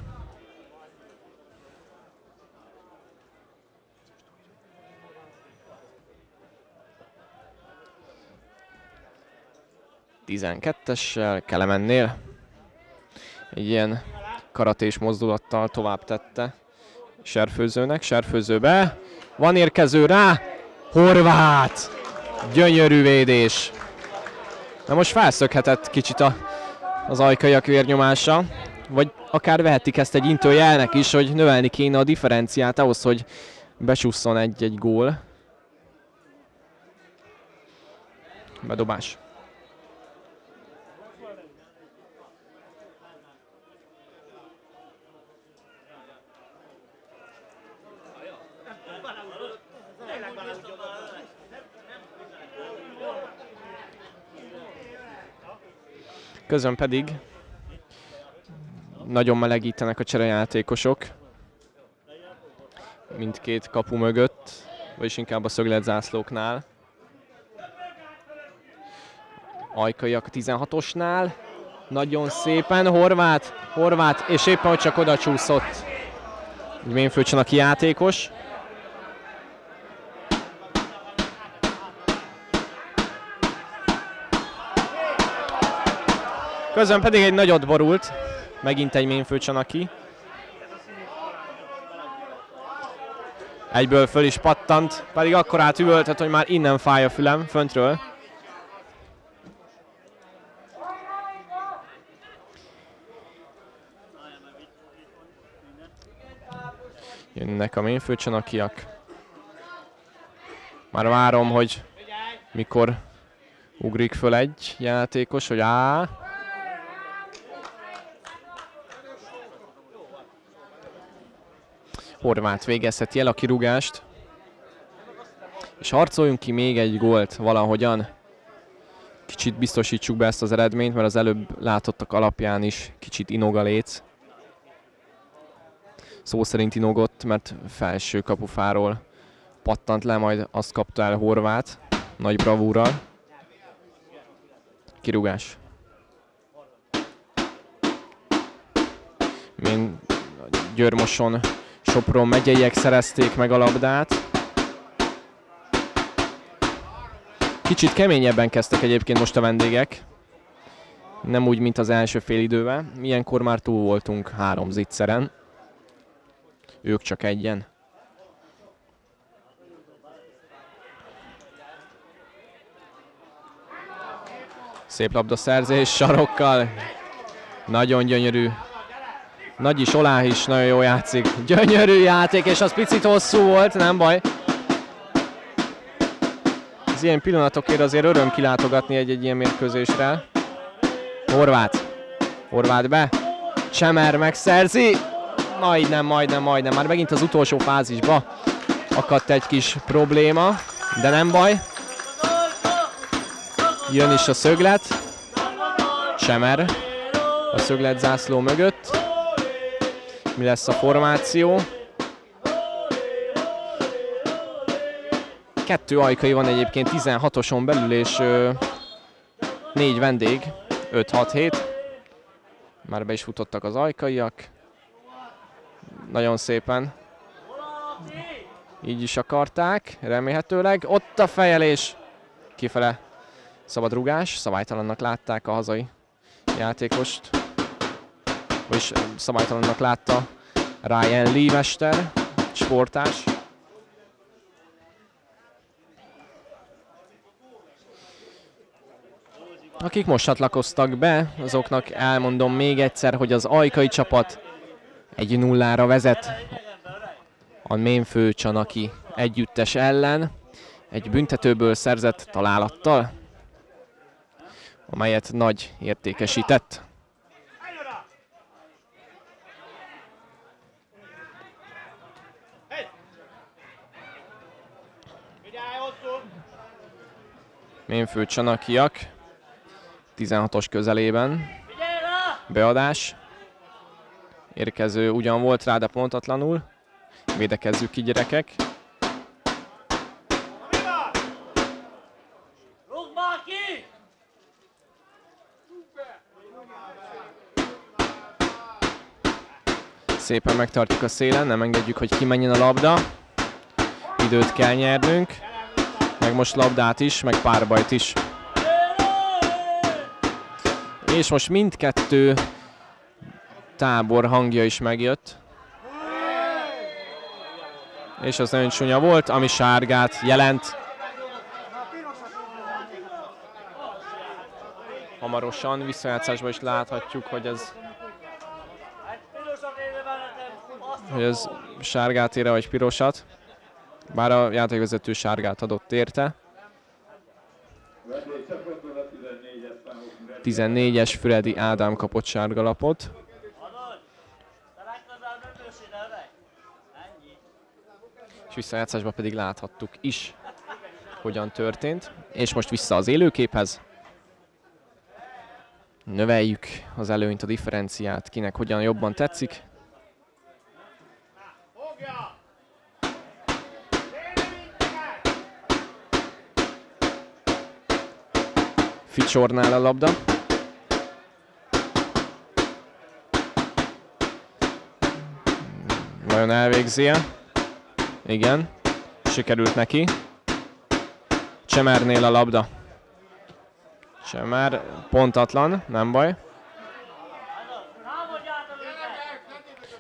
tizenkettessel Kelemennél. Egy ilyen karatés mozdulattal tovább tette Serfőzőnek. Serfőzőbe. Van érkező rá. Horváth. Gyönyörű védés. Na most felszökhetett kicsit a, az ajkaiak vérnyomása. Vagy akár vehetik ezt egy intőjelnek is, hogy növelni kéne a differenciát ahhoz, hogy becsusszon egy-egy gól. Bedobás. Közben pedig nagyon melegítenek a cserejátékosok mindkét kapu mögött, vagyis inkább a szögletzászlóknál. Ajkaiak a tizenhatosnál. Nagyon szépen Horváth, Horváth, és éppen hogy csak oda csúszott egy Ménföldcsanaki játékos. Közben pedig egy nagyot borult. Megint egy Mémfő Csanaki. Egyből föl is pattant, pedig akkor átüvöltött, hogy már innen fáj a fülem, föntről. Jönnek a Mémfő Csanakiak. Már várom, hogy mikor ugrik föl egy játékos, hogy á. Horváth végezheti el a kirúgást. És harcoljunk ki még egy gólt valahogyan. Kicsit biztosítsuk be ezt az eredményt, mert az előbb látottak alapján is kicsit inog a léc. Szó szerint inogott, mert felső kapufáról pattant le, majd azt kapta el Horváth nagy bravúrral. Kirúgás. Mind Győrmoson, Sopron megyeiek szerezték meg a labdát. Kicsit keményebben kezdtek egyébként most a vendégek. Nem úgy, mint az első fél időben. Ilyenkor már túl voltunk három zicseren. Ők csak egyen. Szép labdaszerzés sarokkal. Nagyon gyönyörű. Nagy is, Olá is nagyon jól játszik. Gyönyörű játék, és az picit hosszú volt, nem baj. Az ilyen pillanatokért azért öröm kilátogatni egy-egy ilyen mérkőzésre. Horváth. Horváth be. Csemer megszerzi. Majdnem, majdnem, majdnem. Már megint az utolsó fázisba akadt egy kis probléma, de nem baj. Jön is a szöglet. Csemer a szöglet zászló mögött. Mi lesz a formáció? Kettő ajkai van egyébként tizenhatoson belül, és ö, négy vendég, öt hat hét. Már be is futottak az ajkaiak. Nagyon szépen. Így is akarták, remélhetőleg. Ott a fejelés. Kifele szabad rugás. Szabálytalannak látták a hazai játékost. Vagyis szabálytalannak látta Ryan Lee mester, sportás. Akik most csatlakoztak be, azoknak elmondom még egyszer, hogy az ajkai csapat egy nullára vezet a Mémfő Csanaki együttes ellen, egy büntetőből szerzett találattal, amelyet nagy értékesített. Mémfő Csanakiak tizenhatos közelében. Beadás. Érkező ugyan volt rá, de pontatlanul. Védekezzük ki, gyerekek. Szépen megtartjuk a szélen, nem engedjük, hogy kimenjen a labda. Időt kell nyernünk. Meg most labdát is, meg párbajt is. És most mindkettő tábor hangja is megjött. És az nagyon csúnya volt, ami sárgát jelent. Hamarosan visszajátszásban is láthatjuk, hogy ez, hogy ez sárgát ér vagy pirosat. Bár a játékvezető sárgát adott érte. tizennégyes Füredi Ádám kapott sárgalapot. És visszajátszásban pedig láthattuk is, hogyan történt. És most vissza az élőképhez. Növeljük az előnyt, a differenciát, kinek hogyan jobban tetszik. Ficsornál a labda. Vajon elvégzi -e? Igen, sikerült neki. Csemernél a labda. Csemer pontatlan, nem baj.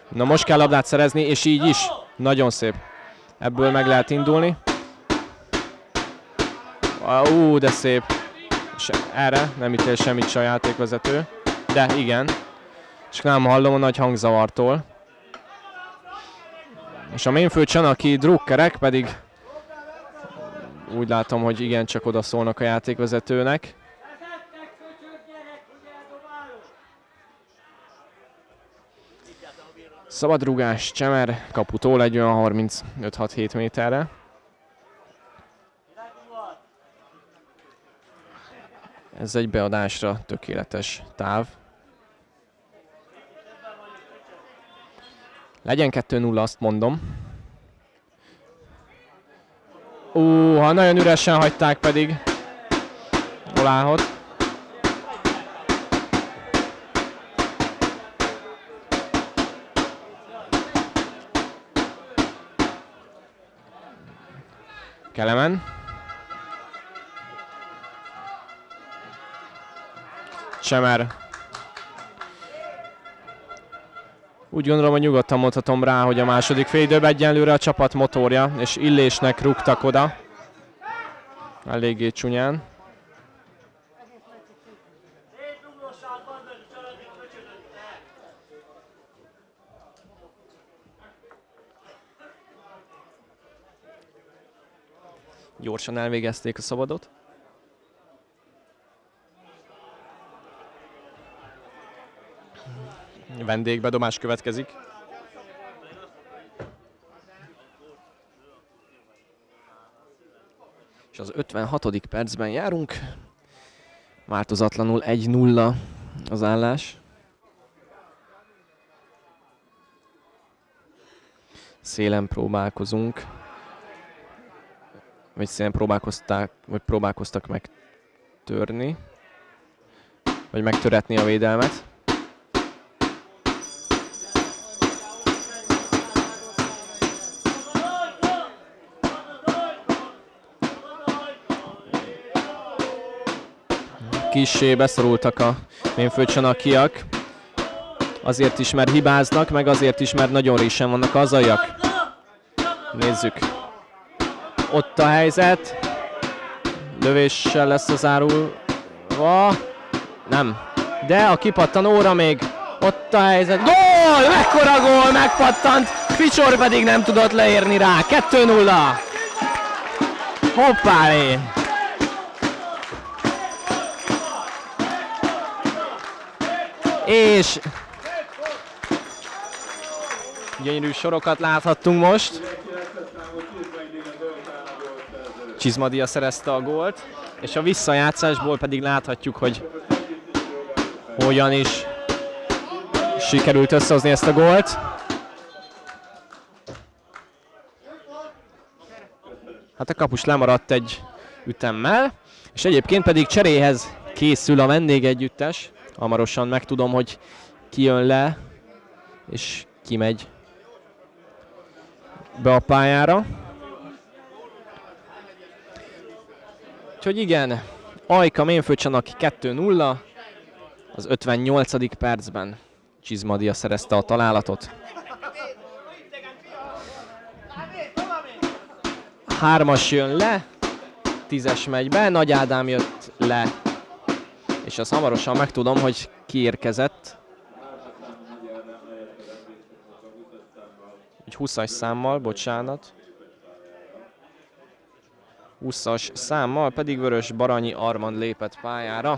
Na most kell labdát szerezni, és így is. Nagyon szép. Ebből meg lehet indulni. Ú, de szép. És erre nem ítél semmit se a játékvezető. De igen. És nem hallom a nagy hangzavartól. És a Mainfield Csanaki drukkerek pedig úgy látom, hogy igencsak oda szólnak a játékvezetőnek. Szabadrugás, Csemer kaputól egy olyan harmincöt hatvanhét méterre. Ez egy beadásra tökéletes táv. Legyen kettő nulla, azt mondom. Ú, ha nagyon üresen hagyták pedig. Oláhot. Kelemen. Csemer. Úgy gondolom, hogy nyugodtan mondhatom rá, hogy a második félidőben egyenlőre a csapat motorja, és Illésnek rúgtak oda. Eléggé csúnyán. Gyorsan elvégezték a szabadot. Vendégbedobás következik. És az ötvenhatodik percben járunk. Változatlanul egy nulla az állás. Szélen próbálkozunk. Vagy szélen próbálkozták, vagy próbálkoztak megtörni. Vagy megtöretni a védelmet. Kissé beszorultak a Mainfield Csanakiak. Azért is, mert hibáznak, meg azért is, mert nagyon résen vannak az ajak. Nézzük. Ott a helyzet. Lövéssel lesz a zárulva. Nem. De a kipattanóra még ott a helyzet. Gól! Mekkora gól! Megpattant. Ficsor pedig nem tudott leérni rá. kettő nulla. Hoppálé! És gyönyörű sorokat láthattunk most. Csizmadia szerezte a gólt, és a visszajátszásból pedig láthatjuk, hogy hogyan is sikerült összehozni ezt a gólt. Hát a kapus lemaradt egy ütemmel, és egyébként pedig cseréhez készül a vendégegyüttes. Hamarosan megtudom, hogy ki jön le, és ki megy be a pályára. Úgyhogy igen, Ajka Mainfield Csanaki kettő nulla, az ötvennyolcadik percben Csizmadia szerezte a találatot. Hármas jön le, tízes megy be, Nagy Ádám jött le. És azt hamarosan megtudom, hogy ki érkezett. Egy húszas számmal, bocsánat. húszas számmal pedig Vörös Baranyi Armand lépett pályára.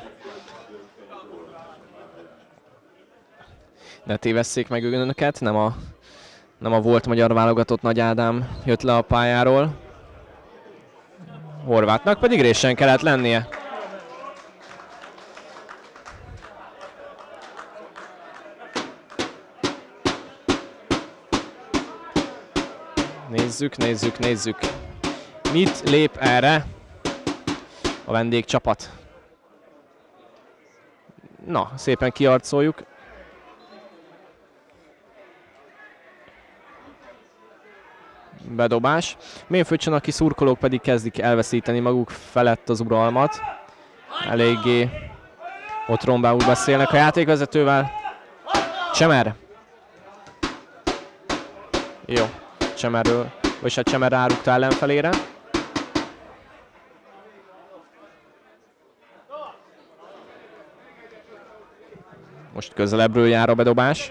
Ne tévesszék meg önöket, nem a, nem a volt magyar válogatott Nagy Ádám jött le a pályáról. Horvátnak pedig résen kellett lennie. Nézzük, nézzük, nézzük. Mit lép erre a vendégcsapat? Na, szépen kiarcoljuk. Bedobás. Mainfield Csanaki szurkolók pedig kezdik elveszíteni maguk felett az uralmat. Eléggé ott rombául beszélnek a játékvezetővel. Csemer. Jó, Csemerről, vagy hát Csemer rárúgta ellenfelére. Most közelebbről jár a bedobás.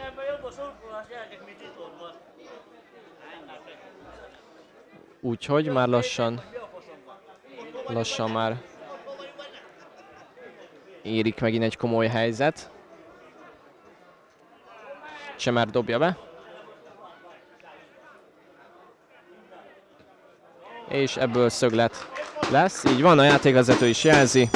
Úgyhogy már lassan, lassan már érik megint egy komoly helyzet. Csemer dobja be. És ebből szöglet lesz. Így van, a játékvezető is jelzi.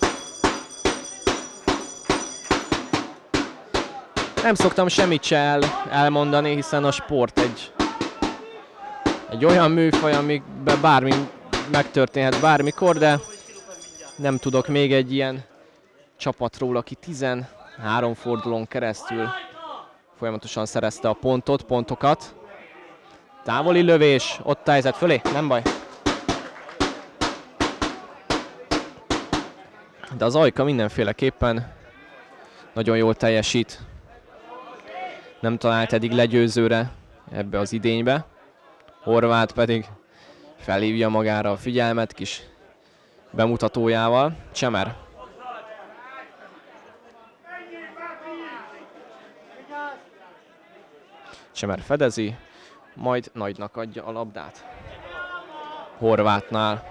Nem szoktam semmit se el, elmondani, hiszen a sport egy, egy olyan műfaj, amikben bármi megtörténhet bármikor, de nem tudok még egy ilyen csapatról, aki tizenhárom fordulón keresztül folyamatosan szerezte a pontot, pontokat. Távoli lövés, ott a helyzet fölé, nem baj. De az Ajka mindenféleképpen nagyon jól teljesít. Nem talált eddig legyőzőre ebbe az idénybe. Horváth pedig felhívja magára a figyelmet kis bemutatójával. Csemer. Csemer fedezi, majd Nagynak adja a labdát. Horváthnál.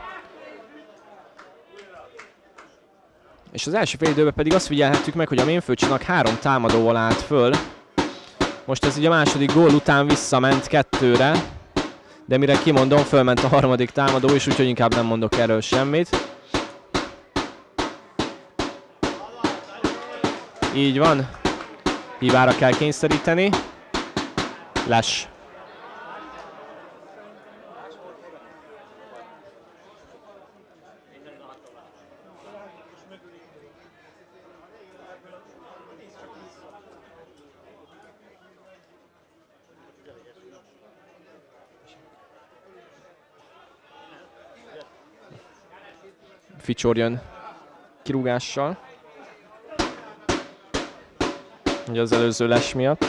És az első fél időben pedig azt figyelhettük meg, hogy a Ménföldcsanak három támadóval állt föl. Most ez ugye a második gól után visszament kettőre, de mire kimondom, fölment a harmadik támadó is, úgyhogy inkább nem mondok erről semmit. Így van. Hibára kell kényszeríteni. Les. Ficsor jön kirúgással. Ugye az előző les miatt.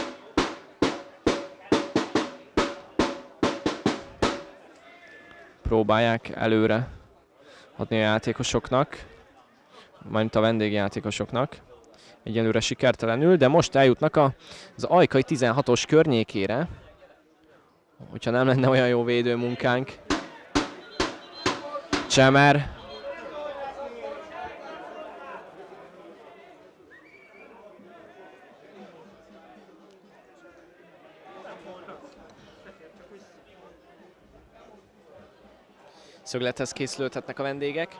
Próbálják előre adni a játékosoknak, mármint a vendégjátékosoknak. Egyelőre sikertelenül, de most eljutnak az ajkai tizenhatos környékére. Hogyha nem lenne olyan jó védőmunkánk. Csemer. Szöglethez készülhetnek a vendégek.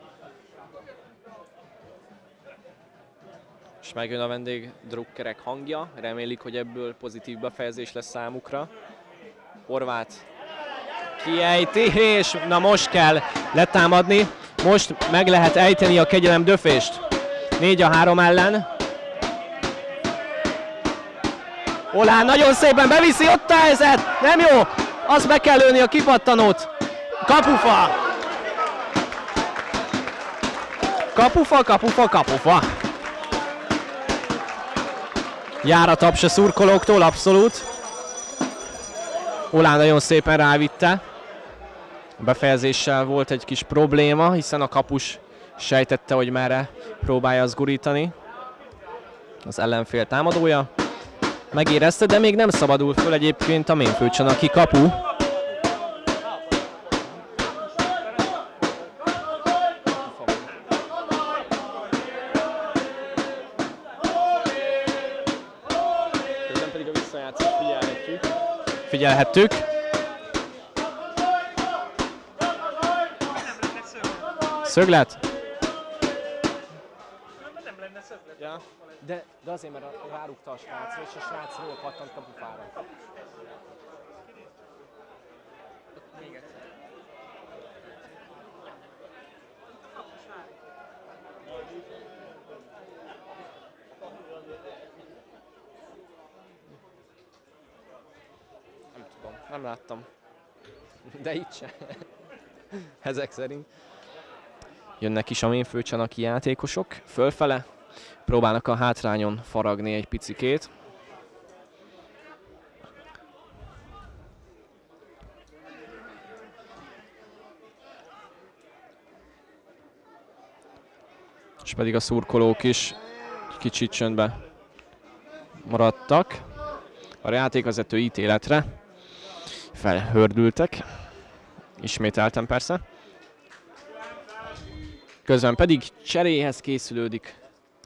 És megjön a vendég drukkerek hangja. Remélik, hogy ebből pozitív befejezés lesz számukra. Horváth kiejti, és na most kell letámadni. Most meg lehet ejteni a kegyelem döfést. négy a három ellen. Olán nagyon szépen beviszi, ott a helyzet. Nem jó, azt be kell lőni a kipattanót. Kapufa! Kapufa, kapufa, kapufa! Jár a taps a szurkolóktól, abszolút. Olán nagyon szépen rávitte. A befejezéssel volt egy kis probléma, hiszen a kapus sejtette, hogy merre próbálja az gurítani. Az ellenfél támadója. Megérezte, de még nem szabadul föl egyébként a Ménföldcsanaki kapu. Figyelhettük. Szöglet?
Nem lenne szöglet.
Ja, de, de azért, mert rárúgta a srácra, és a srác jól pattant kapufára.
Még egyszer.
Nem tudom, nem láttam. De itt se. Ezek szerint. Jönnek is a Ménföldcsanaki játékosok fölfele. Próbálnak a hátrányon faragni egy picikét. És pedig a szurkolók is kicsit csöndbe maradtak. A játékvezető ítéletre felhördültek. Ismételten persze. Közben pedig cseréhez készülődik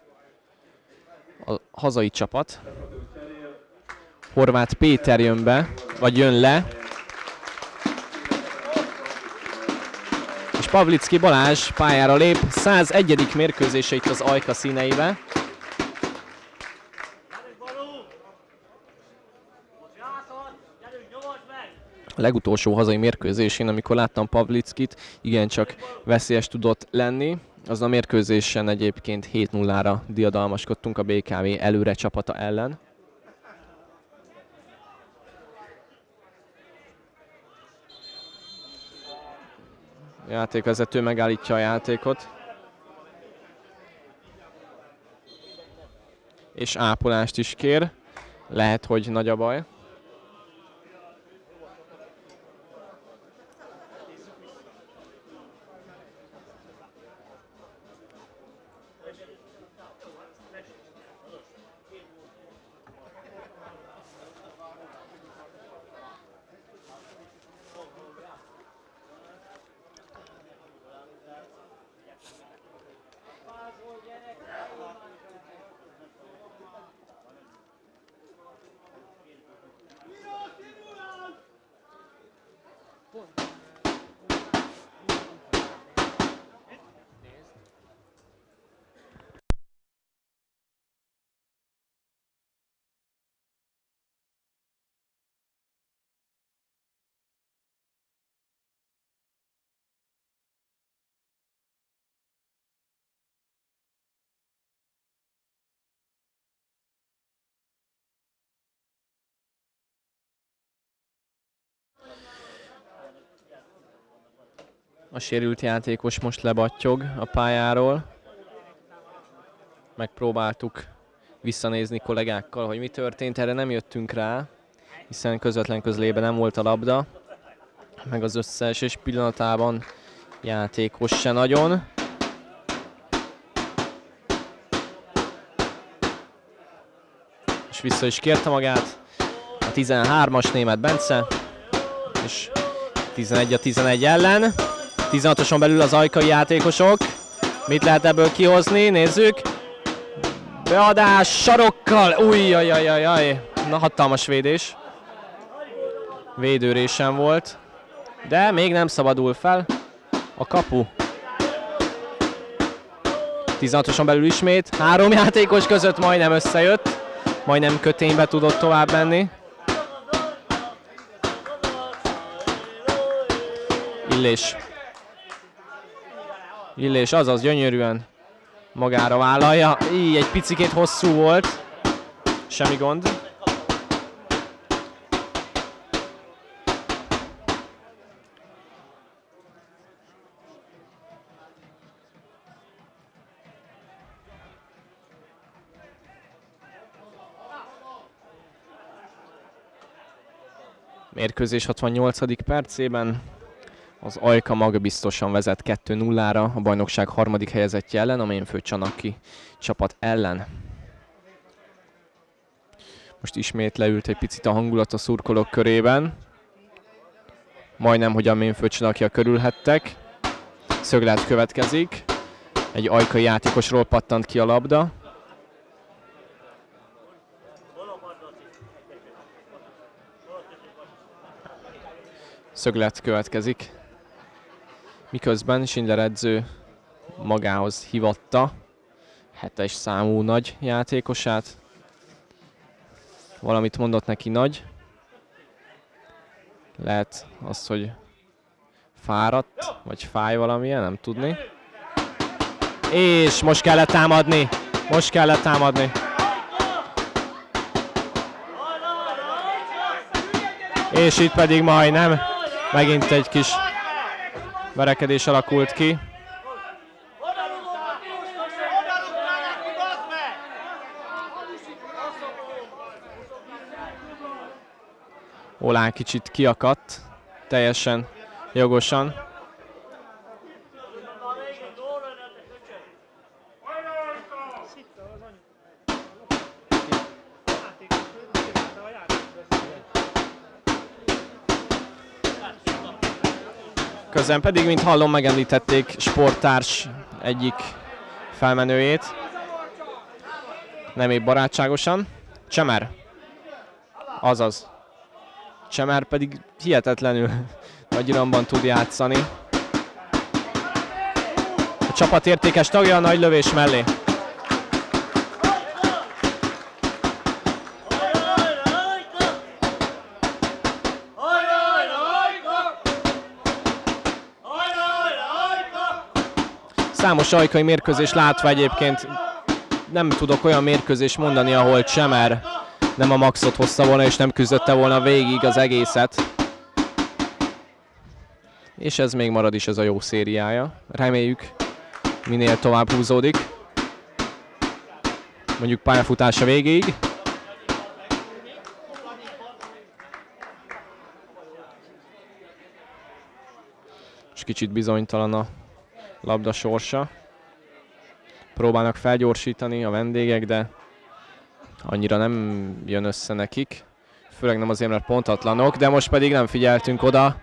a hazai csapat. Horváth Péter jön be, vagy jön le. És Pavlicki Balázs pályára lép, százegyedik mérkőzése itt az Ajka színeibe. A legutolsó hazai mérkőzésén, amikor láttam Pavlickit, igencsak veszélyes tudott lenni. Azon a mérkőzésen egyébként hét nullára diadalmaskodtunk a bé ká vé előre csapata ellen. A játékvezető megállítja a játékot. És ápolást is kér. Lehet, hogy nagy a baj. A sérült játékos most lebattyog a pályáról. Megpróbáltuk visszanézni kollégákkal, hogy mi történt, erre nem jöttünk rá, hiszen közvetlen közlében nem volt a labda, meg az összeesés pillanatában játékos se nagyon. És vissza is kérte magát a tizenhármas Németh Bence, és tizenegy a tizenegy ellen. tizenhatoson belül az ajkai játékosok. Mit lehet ebből kihozni? Nézzük. Beadás sarokkal. Ujjajajajaj. Na, hatalmas védés. Védőrésen volt. De még nem szabadul fel a kapu. tizenhatoson belül ismét. Három játékos között majdnem összejött. Majdnem köténybe tudott tovább menni. Illés. Illés, azaz gyönyörűen magára vállalja. Így egy picikét hosszú volt. Semmi gond. Mérkőzés hatvannyolcadik percében. Az Ajka magabiztosan vezet kettő nullára a bajnokság harmadik helyezettje ellen, a Ménföld Csanaki csapat ellen. Most ismét leült egy picit a hangulat a szurkolók körében. Majdnem, hogy a Ménföld Csanakia körülhettek. Szöglet következik. Egy ajkai játékosról pattant ki a labda. Szöglet következik. Miközben Schindler edző magához hívatta hetes számú nagy játékosát. Valamit mondott neki nagy. Lehet az, hogy fáradt, vagy fáj valamilyen, nem tudni. És most kellett támadni. Most kellett támadni. És itt pedig majdnem megint egy kis verekedés alakult ki. Olán kicsit kiakadt, teljesen jogosan. Közben pedig, mint hallom, megemlítették sporttárs egyik felmenőjét. Nem épp barátságosan. Csemer. Azaz. Csemer pedig hihetetlenül nagy iramban tud játszani. A csapat értékes tagja a nagy lövés mellé. Számos ajkai mérkőzés látva egyébként nem tudok olyan mérkőzést mondani, ahol Csemer nem a maxot hozta volna és nem küzdötte volna végig az egészet. És ez még marad is ez a jó szériája. Reméljük minél tovább húzódik. Mondjuk pályafutása végéig. És kicsit bizonytalan a labda sorsa. Próbálnak felgyorsítani a vendégek, de annyira nem jön össze nekik. Főleg nem azért, mert pontatlanok, de most pedig nem figyeltünk oda.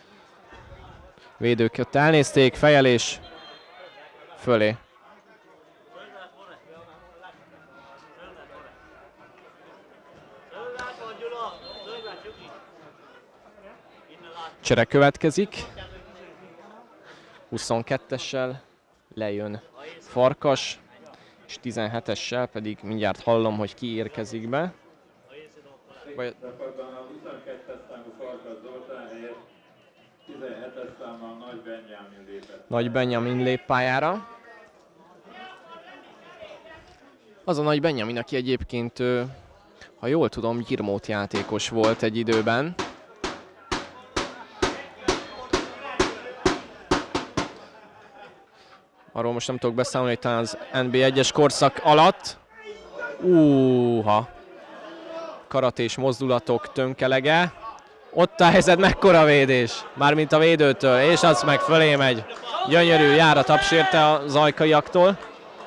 Védők ott elnézték, fejelés fölé. Csere következik. huszonkettessel lejön Farkas, és tizenhetessel pedig mindjárt hallom, hogy ki érkezik be. Vagy... Nagy Benjamin lép pályára. Az a Nagy Benjamin, aki egyébként, ha jól tudom, Gyirmót játékos volt egy időben. Arról most nem tudok beszámolni, hogy talán az en bé egyes korszak alatt. Úha! Karatés mozdulatok tönkelege. Ott a helyzet, mekkora védés! Mármint a védőtől, és az meg fölé megy. Gyönyörű, jár a taps érte az ajkaiaktól.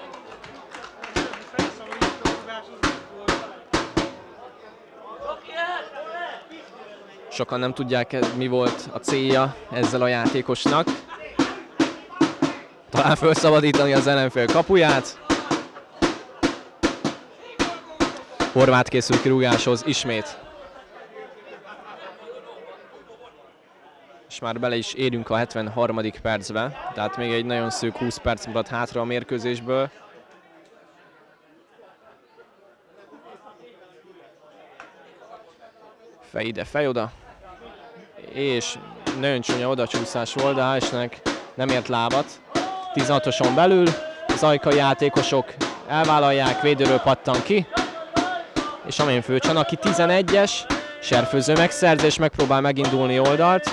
Sokan nem tudják, mi volt a célja ezzel a játékosnak. Talán felszabadítani az ellenfél kapuját. Horváth készül kirúgáshoz ismét. És már bele is érünk a hetvenharmadik percbe, tehát még egy nagyon szűk húsz perc maradt hátra a mérkőzésből. Fej ide, fej oda. És nagyon csúnya odacsúszás volt, de Hálsnek nem ért lábat. tizenhatoson belül az ajkai játékosok elvállalják, védőről pattan ki. És Amin Főcsan, aki tizenegyes, serfőző megszerzés, megpróbál megindulni oldalt.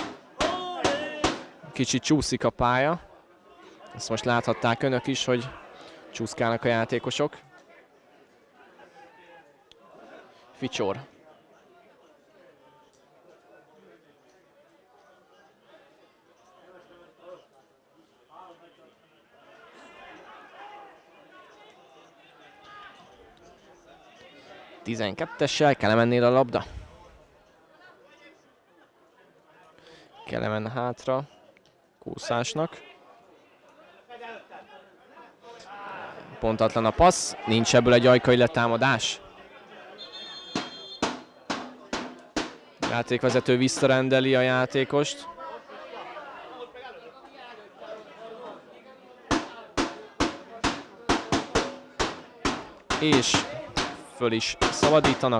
Kicsit csúszik a pálya. Ezt most láthatták önök is, hogy csúszkálnak a játékosok. Ficsor. tizenkettessel Kelemennél a labda. Kelemen hátra Kószásnak. Pontatlan a passz, nincs ebből egy ajkai letámadás. Játékvezető visszarendeli a játékost. És föl is szabadítanak.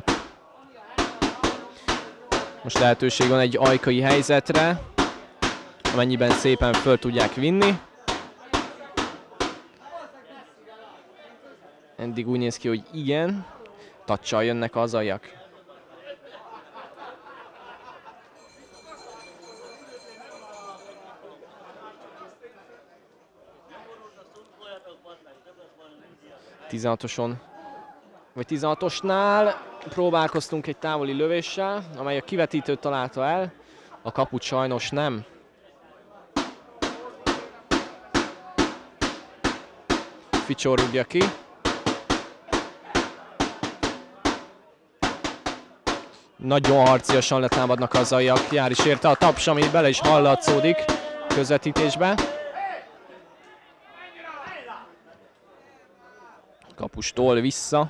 Most lehetőség van egy ajkai helyzetre, amennyiben szépen föl tudják vinni. Eddig úgy néz ki, hogy igen, tacsal jönnek az ajak. tizenhatoson vagy tizenhatosnál próbálkoztunk egy távoli lövéssel, amely a kivetítőt találta el, a kaput sajnos nem. Ficsor rúgja ki. Nagyon harciasan letámadnak az ajak, jár is érte a taps, ami bele is hallatszódik. közvetítésbe. Kapustól vissza.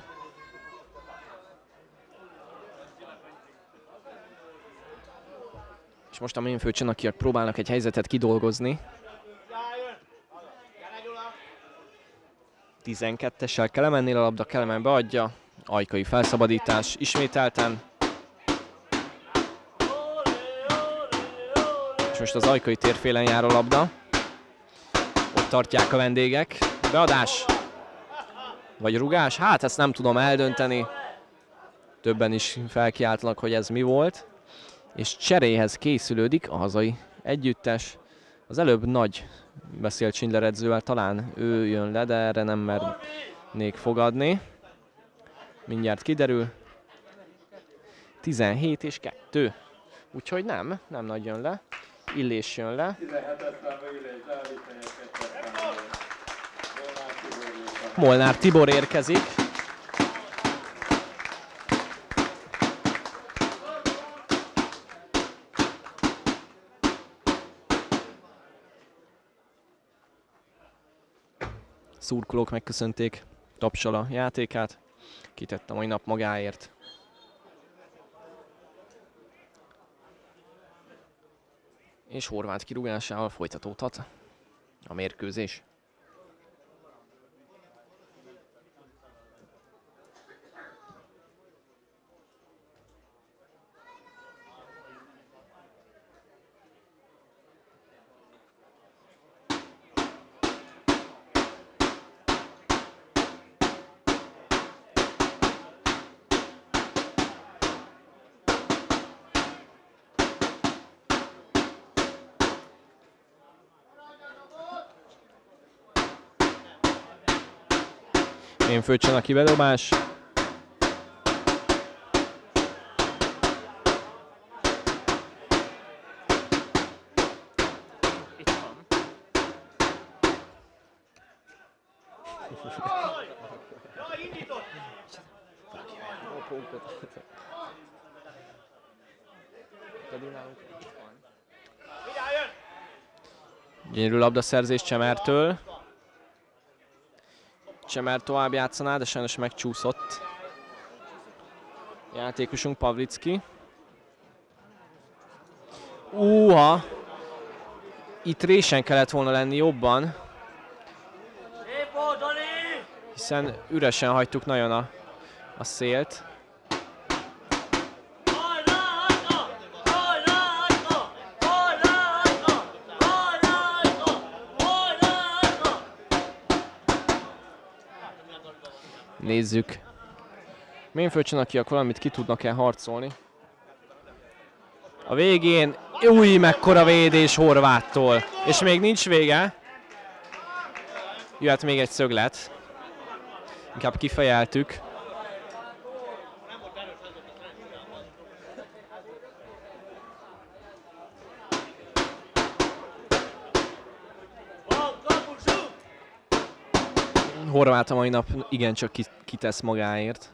És most a ménfőcsanakiak próbálnak egy helyzetet kidolgozni. tizenkettessel Kelemennél a labda, Kelemen beadja. Ajkai felszabadítás ismételten. És most az ajkai térfélen jár a labda. Ott tartják a vendégek. Beadás. Vagy rugás? Hát ezt nem tudom eldönteni. Többen is felkiáltnak, hogy ez mi volt. És cseréhez készülődik a hazai együttes. Az előbb nagy beszélt Schindler edzővel, talán ő jön le, de erre nem mernék fogadni. Mindjárt kiderül. tizenhét és kettő. Úgyhogy nem, nem nagy jön le. Illés jön le. Molnár Tibor érkezik. Szurkolók megköszönték Tapsal a játékát. Kitette a mai nap magáért. És Horváth kirúgásával folytatódhat a mérkőzés. Ménfőcsanaki bedobás.
Itt van.
Gyönyörű labdaszerzés Csemertől. Csemer tovább játszaná, de sajnos megcsúszott játékosunk, Pavlicki. Úha! Itt résen kellett volna lenni jobban, hiszen üresen hagytuk nagyon a, a szélt. Nézzük. Ménfőcsanakiak valamit ki tudnak-e harcolni. A végén, új, mekkora védés Horváttól. És még nincs vége. Jöhet még egy szöglet. Inkább kifejeltük. Horváth a mai nap igencsak kitesz magáért.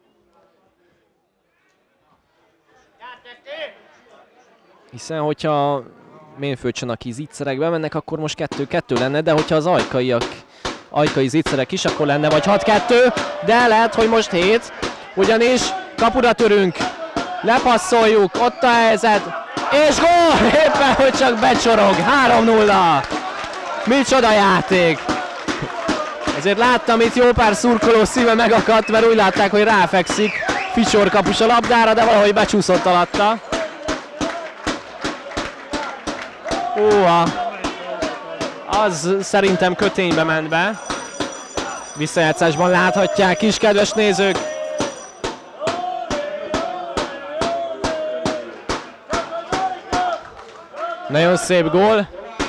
Hiszen, hogyha Ménfőcsanaki zicserek bemennek, akkor most kettő kettő lenne, de hogyha az ajkaiak, ajkai zicserek is, akkor lenne vagy hat kettő, de lehet, hogy most hét, ugyanis kapura törünk, lepasszoljuk, ott a helyzet, és gól! Éppen, hogy csak becsorog, három nulla! Micsoda játék! Ezért láttam, itt jó pár szurkoló szíve megakadt, mert úgy látták, hogy ráfekszik Ficsor kapus a labdára, de valahogy becsúszott alatta. Óha! Az szerintem köténybe ment be. Visszajátszásban láthatják is, kedves nézők. Nagyon szép gól.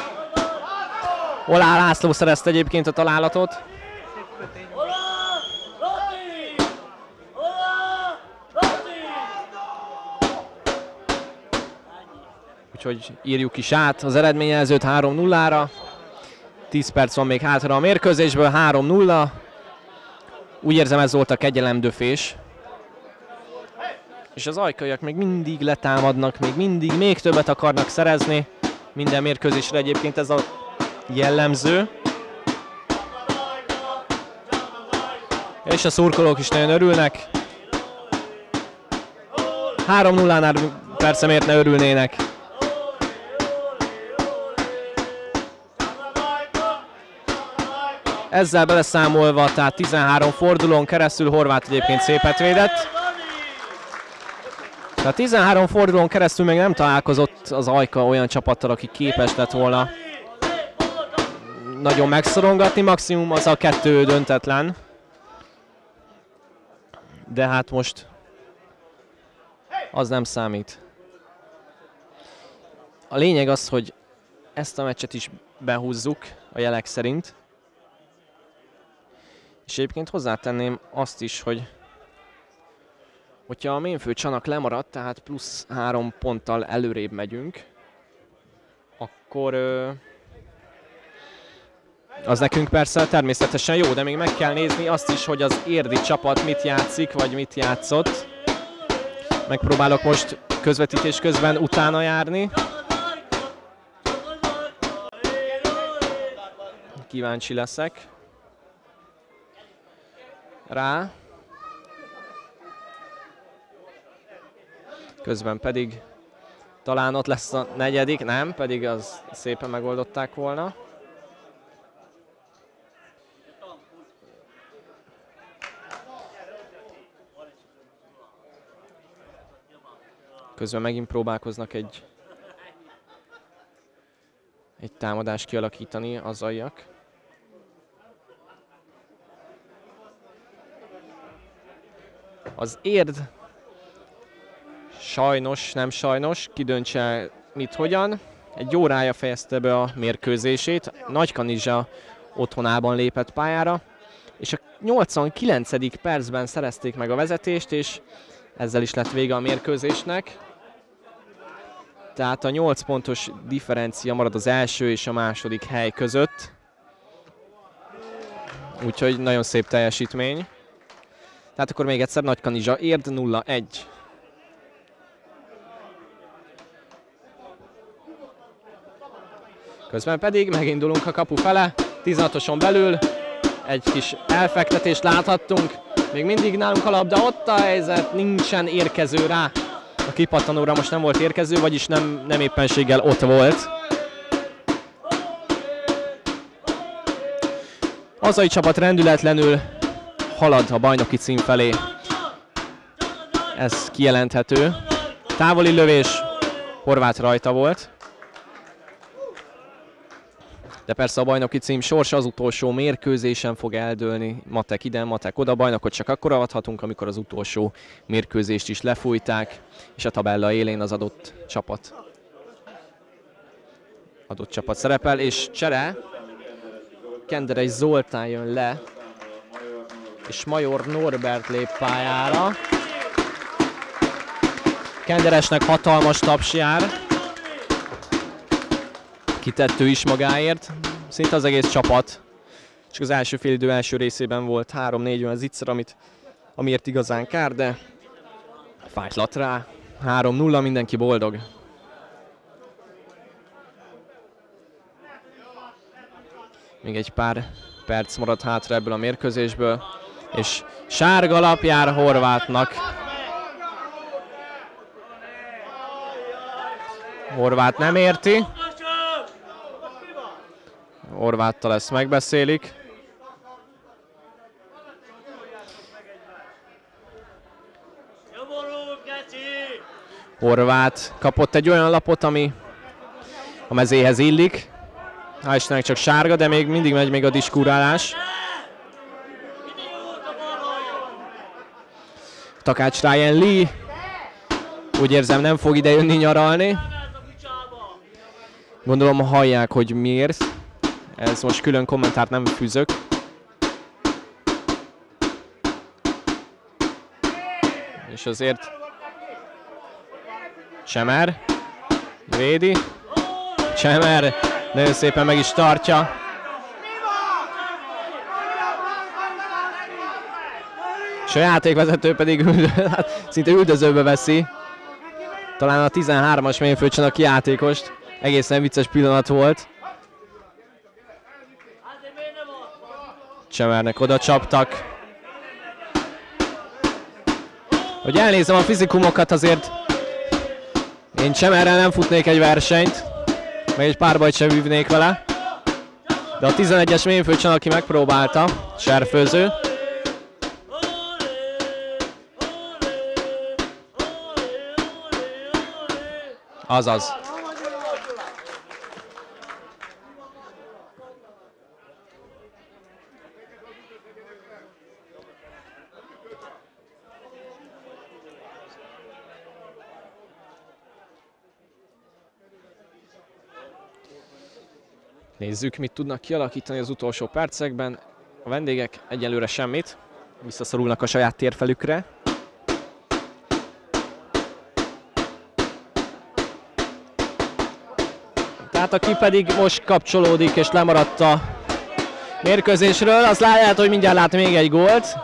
Olá László szerezte egyébként a találatot. Úgyhogy írjuk is át az eredményjelzőt három nullára. tíz perc van még hátra a mérkőzésből, három nulla. Úgy érzem, ez volt a kegyelemdöfés. És az ajkaiak még mindig letámadnak, még mindig még többet akarnak szerezni. Minden mérkőzésre egyébként ez a jellemző. És a szurkolók is nagyon örülnek. három nullánál persze miért ne örülnének. Ezzel beleszámolva, tehát tizenhárom fordulón keresztül Horváth egyébként szépet védett. Tehát tizenhárom fordulón keresztül még nem találkozott az Ajka olyan csapattal, aki képes lett volna nagyon megszorongatni, maximum az a kettő döntetlen. De hát most az nem számít. A lényeg az, hogy ezt a meccset is behúzzuk a jelek szerint. És egyébként hozzátenném azt is, hogy hogyha a Ménföld Csanak lemaradt, tehát plusz három ponttal előrébb megyünk, akkor ö, az nekünk persze természetesen jó, de még meg kell nézni azt is, hogy az érdi csapat mit játszik, vagy mit játszott. Megpróbálok most közvetítés közben utána járni. Kíváncsi leszek rá. Közben pedig talán ott lesz a negyedik, nem, pedig az szépen megoldották volna. Közben megint próbálkoznak egy, egy támadást kialakítani az zajjak. Az Érd sajnos, nem sajnos, kidöntse mit hogyan. Egy órája fejezte be a mérkőzését. Nagykanizsa otthonában lépett pályára, és a nyolcvankilencedik percben szerezték meg a vezetést, és ezzel is lett vége a mérkőzésnek. Tehát a nyolc pontos differencia marad az első és a második hely között. Úgyhogy nagyon szép teljesítmény. Tehát akkor még egyszer Nagykanizsa, Érd nulla egy. Közben pedig megindulunk a kapu fele, tizenhatoson belül. Egy kis elfektetést láthattunk. Még mindig nálunk a labda, ott a helyzet, nincsen érkező rá. A kipattanóra most nem volt érkező, vagyis nem, nem éppenséggel ott volt. Hazai csapat rendületlenül halad a bajnoki cím felé. Ez kijelenthető. Távoli lövés, Horváth rajta volt. De persze a bajnoki cím sorsa az utolsó mérkőzésen fog eldőlni. Matek ide, matek oda. Bajnokot csak akkor avathatunk, amikor az utolsó mérkőzést is lefújták, és a tabella élén az adott csapat adott csapat szerepel, és csere. Kenderei Zoltán jön le, és Major Norbert lép pályára. Kenderesnek hatalmas taps jár. Kitettő is magáért, szinte az egész csapat. Csak az első félidő első részében volt három-négy olyan zicser, amit, amiért igazán kár, de fájtlat rá. három nulla, mindenki boldog. Még egy pár perc maradt hátra ebből a mérkőzésből, és sárga lap jár Horváthnak. Horváth nem érti. Horváttal ezt megbeszélik. Horváth kapott egy olyan lapot, ami a mezéhez illik. Hál' Istennek csak sárga, de még mindig megy még a diskurálás. Takács Ryan Lee. Úgy érzem, nem fog ide jönni nyaralni. Gondolom hallják, hogy miért. Ez most külön kommentárt nem fűzök. És azért Csemer védi. Csemer nagyon szépen meg is tartja. És a játékvezető pedig üldö, hát szinte üldözőbe veszi. Talán a tizenhármas Ménföld Csanak játékost. Egészen vicces pillanat volt. Csemernek oda csaptak. Hogy elnézem a fizikumokat, azért én Csemerrel nem futnék egy versenyt, meg egy párbajt sem vívnék vele. De a tizenegyes Mémföldcsan, aki megpróbálta, Serfőző. Azaz. Nézzük, mit tudnak kialakítani az utolsó percekben. A vendégek egyelőre semmit. Visszaszorulnak a saját térfelükre. Tehát aki pedig most kapcsolódik és lemaradt a mérkőzésről, az lehet, hogy mindjárt lát még egy gólt.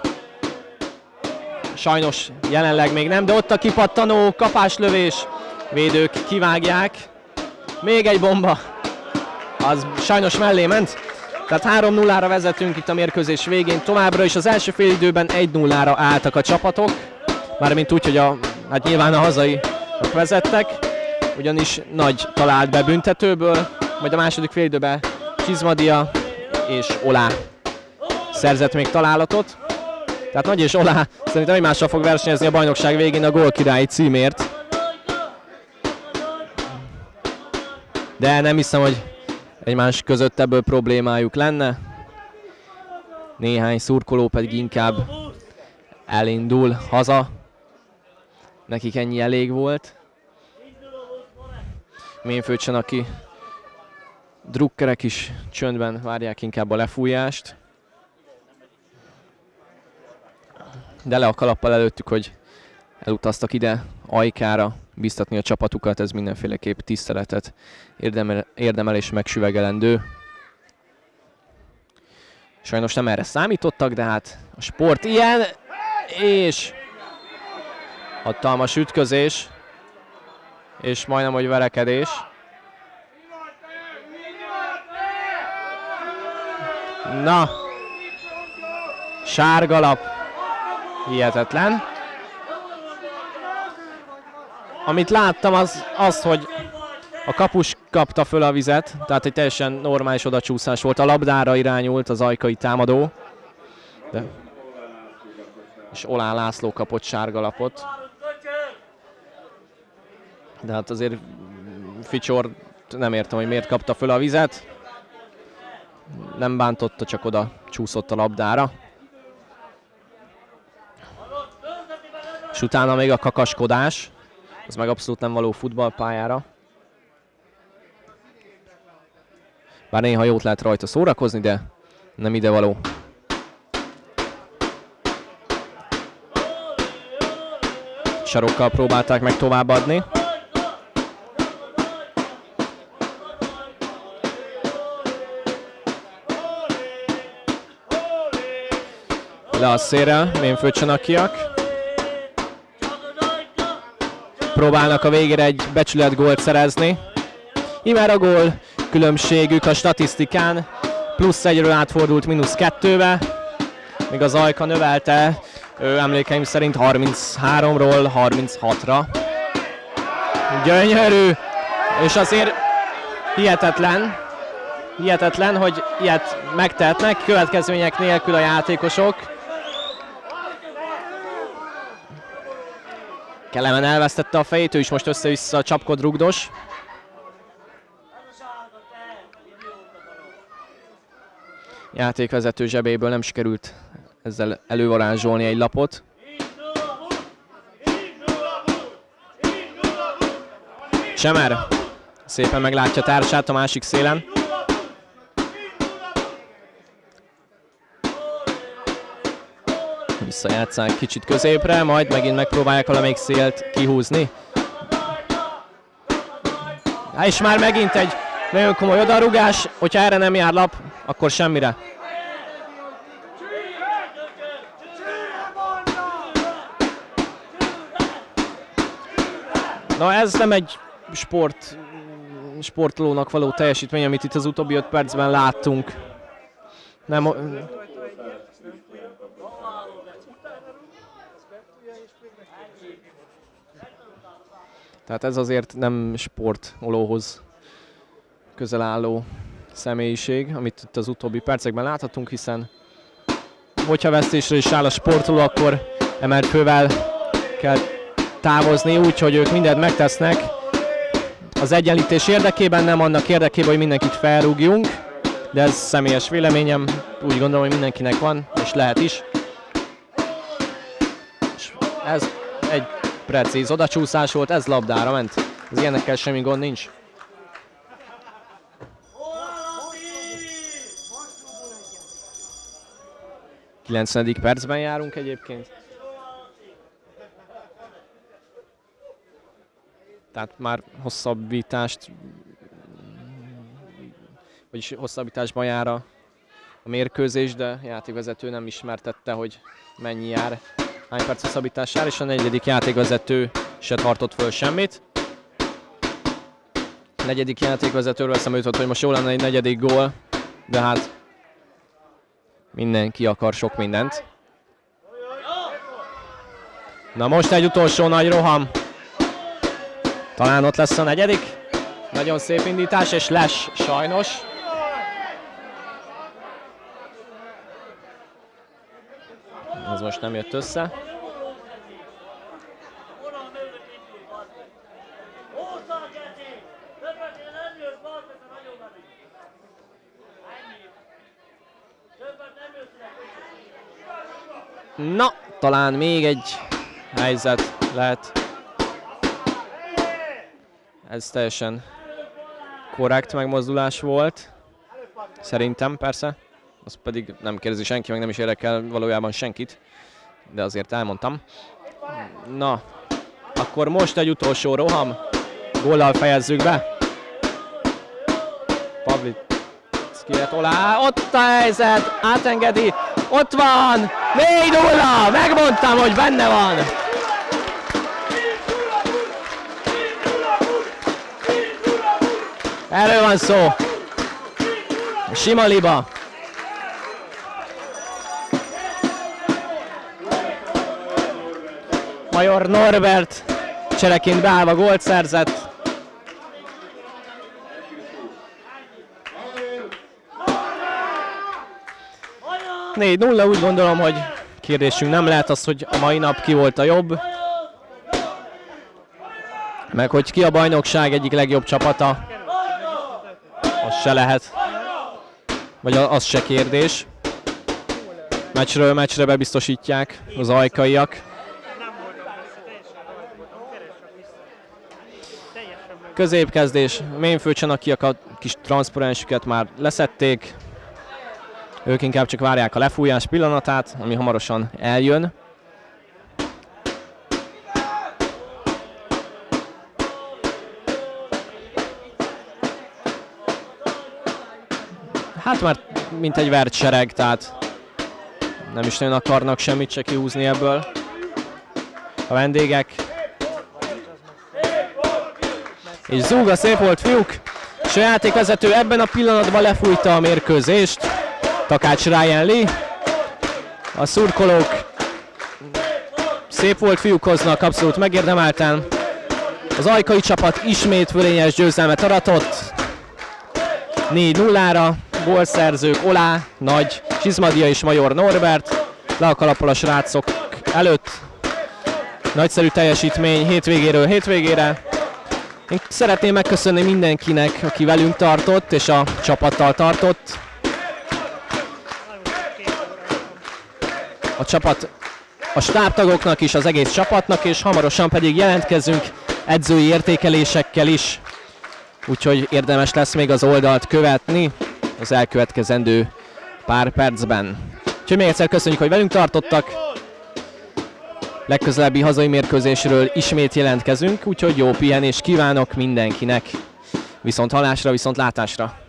Sajnos jelenleg még nem, de ott a kipattanó kapáslövés. Védők kivágják. Még egy bomba. Az sajnos mellé ment. Tehát három nullára vezetünk itt a mérkőzés végén. Továbbra is az első fél időben egy nullára álltak a csapatok. Mármint úgy, hogy a, hát nyilván a hazai vezettek. Ugyanis Nagy talált be büntetőből, majd a második fél időben Csizmadia és Olá szerzett még találatot. Tehát Nagy és Olá szerintem egymással fog versenyezni a bajnokság végén a gólkirályi címért. De nem hiszem, hogy egymás között ebből problémájuk lenne. Néhány szurkoló pedig inkább elindul haza. Nekik ennyi elég volt. Mémföldcsan, aki drukkerek is csöndben várják inkább a lefújást. De le a kalappal előttük, hogy elutaztak ide Ajkára biztatni a csapatukat, ez mindenféleképp tiszteletet érdemel, érdemel és megsüvegelendő. Sajnos nem erre számítottak, de hát a sport ilyen, és hatalmas ütközés, és majdnem, hogy verekedés. Na, sárgalap, hihetetlen. Amit láttam, az, az, hogy a kapus kapta föl a vizet, tehát egy teljesen normális odacsúszás volt. A labdára irányult az ajkai támadó. De... És Olán László kapott sárgalapot. De hát azért Ficsor nem értem, hogy miért kapta föl a vizet. Nem bántotta, csak oda csúszott a labdára. És utána még a kakaskodás. Ez meg abszolút nem való futballpályára. Bár néha jót lehet rajta szórakozni, de nem idevaló. Sarokkal próbálták meg továbbadni. Le a szélre, Mémföldcsanakiak. Próbálnak a végére egy becsületgólt szerezni. Imára a gól különbségük a statisztikán. Plusz egyről átfordult mínusz kettőbe. Míg az Ajka növelte, ő emlékeim szerint harmincháromról harminchatra. Gyönyörű! És azért hihetetlen, hihetetlen, hogy ilyet megtehetnek következmények nélkül a játékosok. Kelemen elvesztette a fejét, ő is most össze-vissza csapkod rugdos. Játékvezető zsebéből nem sikerült ezzel elővarázsolni egy lapot. Csemer szépen meglátja társát a másik szélen. Visszajátszák kicsit középre, majd megint megpróbálják valamelyik szélt kihúzni. Há, és már megint egy nagyon komoly odarugás, hogyha erre nem jár lap, akkor semmire. Na ez nem egy sport sportolónak való teljesítmény, amit itt az utóbbi öt percben láttunk. Nem, tehát ez azért nem sportolóhoz közel álló személyiség, amit itt az utóbbi percekben láthatunk, hiszen hogyha vesztésre is áll a sportoló, akkor emelt fővel kell távozni, úgyhogy ők mindent megtesznek az egyenlítés érdekében, nem annak érdekében, hogy mindenkit felrúgjunk, de ez személyes véleményem, úgy gondolom, hogy mindenkinek van, és lehet is. És ez egy precíz odacsúszás volt, ez labdára ment. Az ilyenekkel semmi gond nincs. kilencvenedik percben járunk egyébként. Tehát már hosszabbítást, vagyis hosszabbításban jár a, a mérkőzés, de a játékvezető nem ismertette, hogy mennyi jár, hány perc hosszabbítás jár, és a negyedik játékvezető se tartott föl semmit. A negyedik játékvezetőről eszembe jutott, hogy most jó lenne egy negyedik gól, de hát mindenki akar sok mindent. Na most egy utolsó nagy roham. Talán ott lesz a negyedik. Nagyon szép indítás, és les sajnos. Ez most nem jött össze. Na, talán még egy helyzet lehet. Ez teljesen korrekt megmozdulás volt. Szerintem persze. Azt pedig nem kérdezi senki, meg nem is érdekel valójában senkit. De azért elmondtam. Na, akkor most egy utolsó roham. Góllal fejezzük be. Pavlicki alá. Ott a helyzet. Átengedi. Ott van. négy nulla. Megmondtam, hogy benne van. Erről van szó. Sima liba. Major Norbert csereként beállva gólt szerzett. négy nulla, úgy gondolom, hogy kérdésünk nem lehet az, hogy a mai nap ki volt a jobb. Meg hogy ki a bajnokság egyik legjobb csapata. Az se lehet. Vagy az se kérdés. Meccsről meccsre bebiztosítják az ajkaiak. Középkezdés. Mélyfőcsanakiak a kis transzparensüket már leszették. Ők inkább csak várják a lefújás pillanatát, ami hamarosan eljön. Hát már mint egy vert sereg, tehát nem is nagyon akarnak semmit se kihúzni ebből a vendégek. És zúga, szép volt, fiúk! És a játékvezető ebben a pillanatban lefújta a mérkőzést. Takács Ryan Lee. A szurkolók szép volt, fiúk hoznak, abszolút megérdemelten. Az ajkai csapat ismét fölényes győzelmet aratott. négy nullára. Gólszerzők Olá, Nagy, Csizmadia és Major Norbert. Le a kalappal a srácok előtt. Nagyszerű teljesítmény hétvégéről hétvégére. Én szeretném megköszönni mindenkinek, aki velünk tartott és a csapattal tartott. A csapat, a stábtagoknak is, az egész csapatnak, és hamarosan pedig jelentkezünk edzői értékelésekkel is. Úgyhogy érdemes lesz még az oldalt követni az elkövetkezendő pár percben. Úgyhogy még egyszer köszönjük, hogy velünk tartottak. Legközelebbi hazai mérkőzésről ismét jelentkezünk, úgyhogy jó pihenést kívánok mindenkinek. Viszont hallásra, viszont látásra!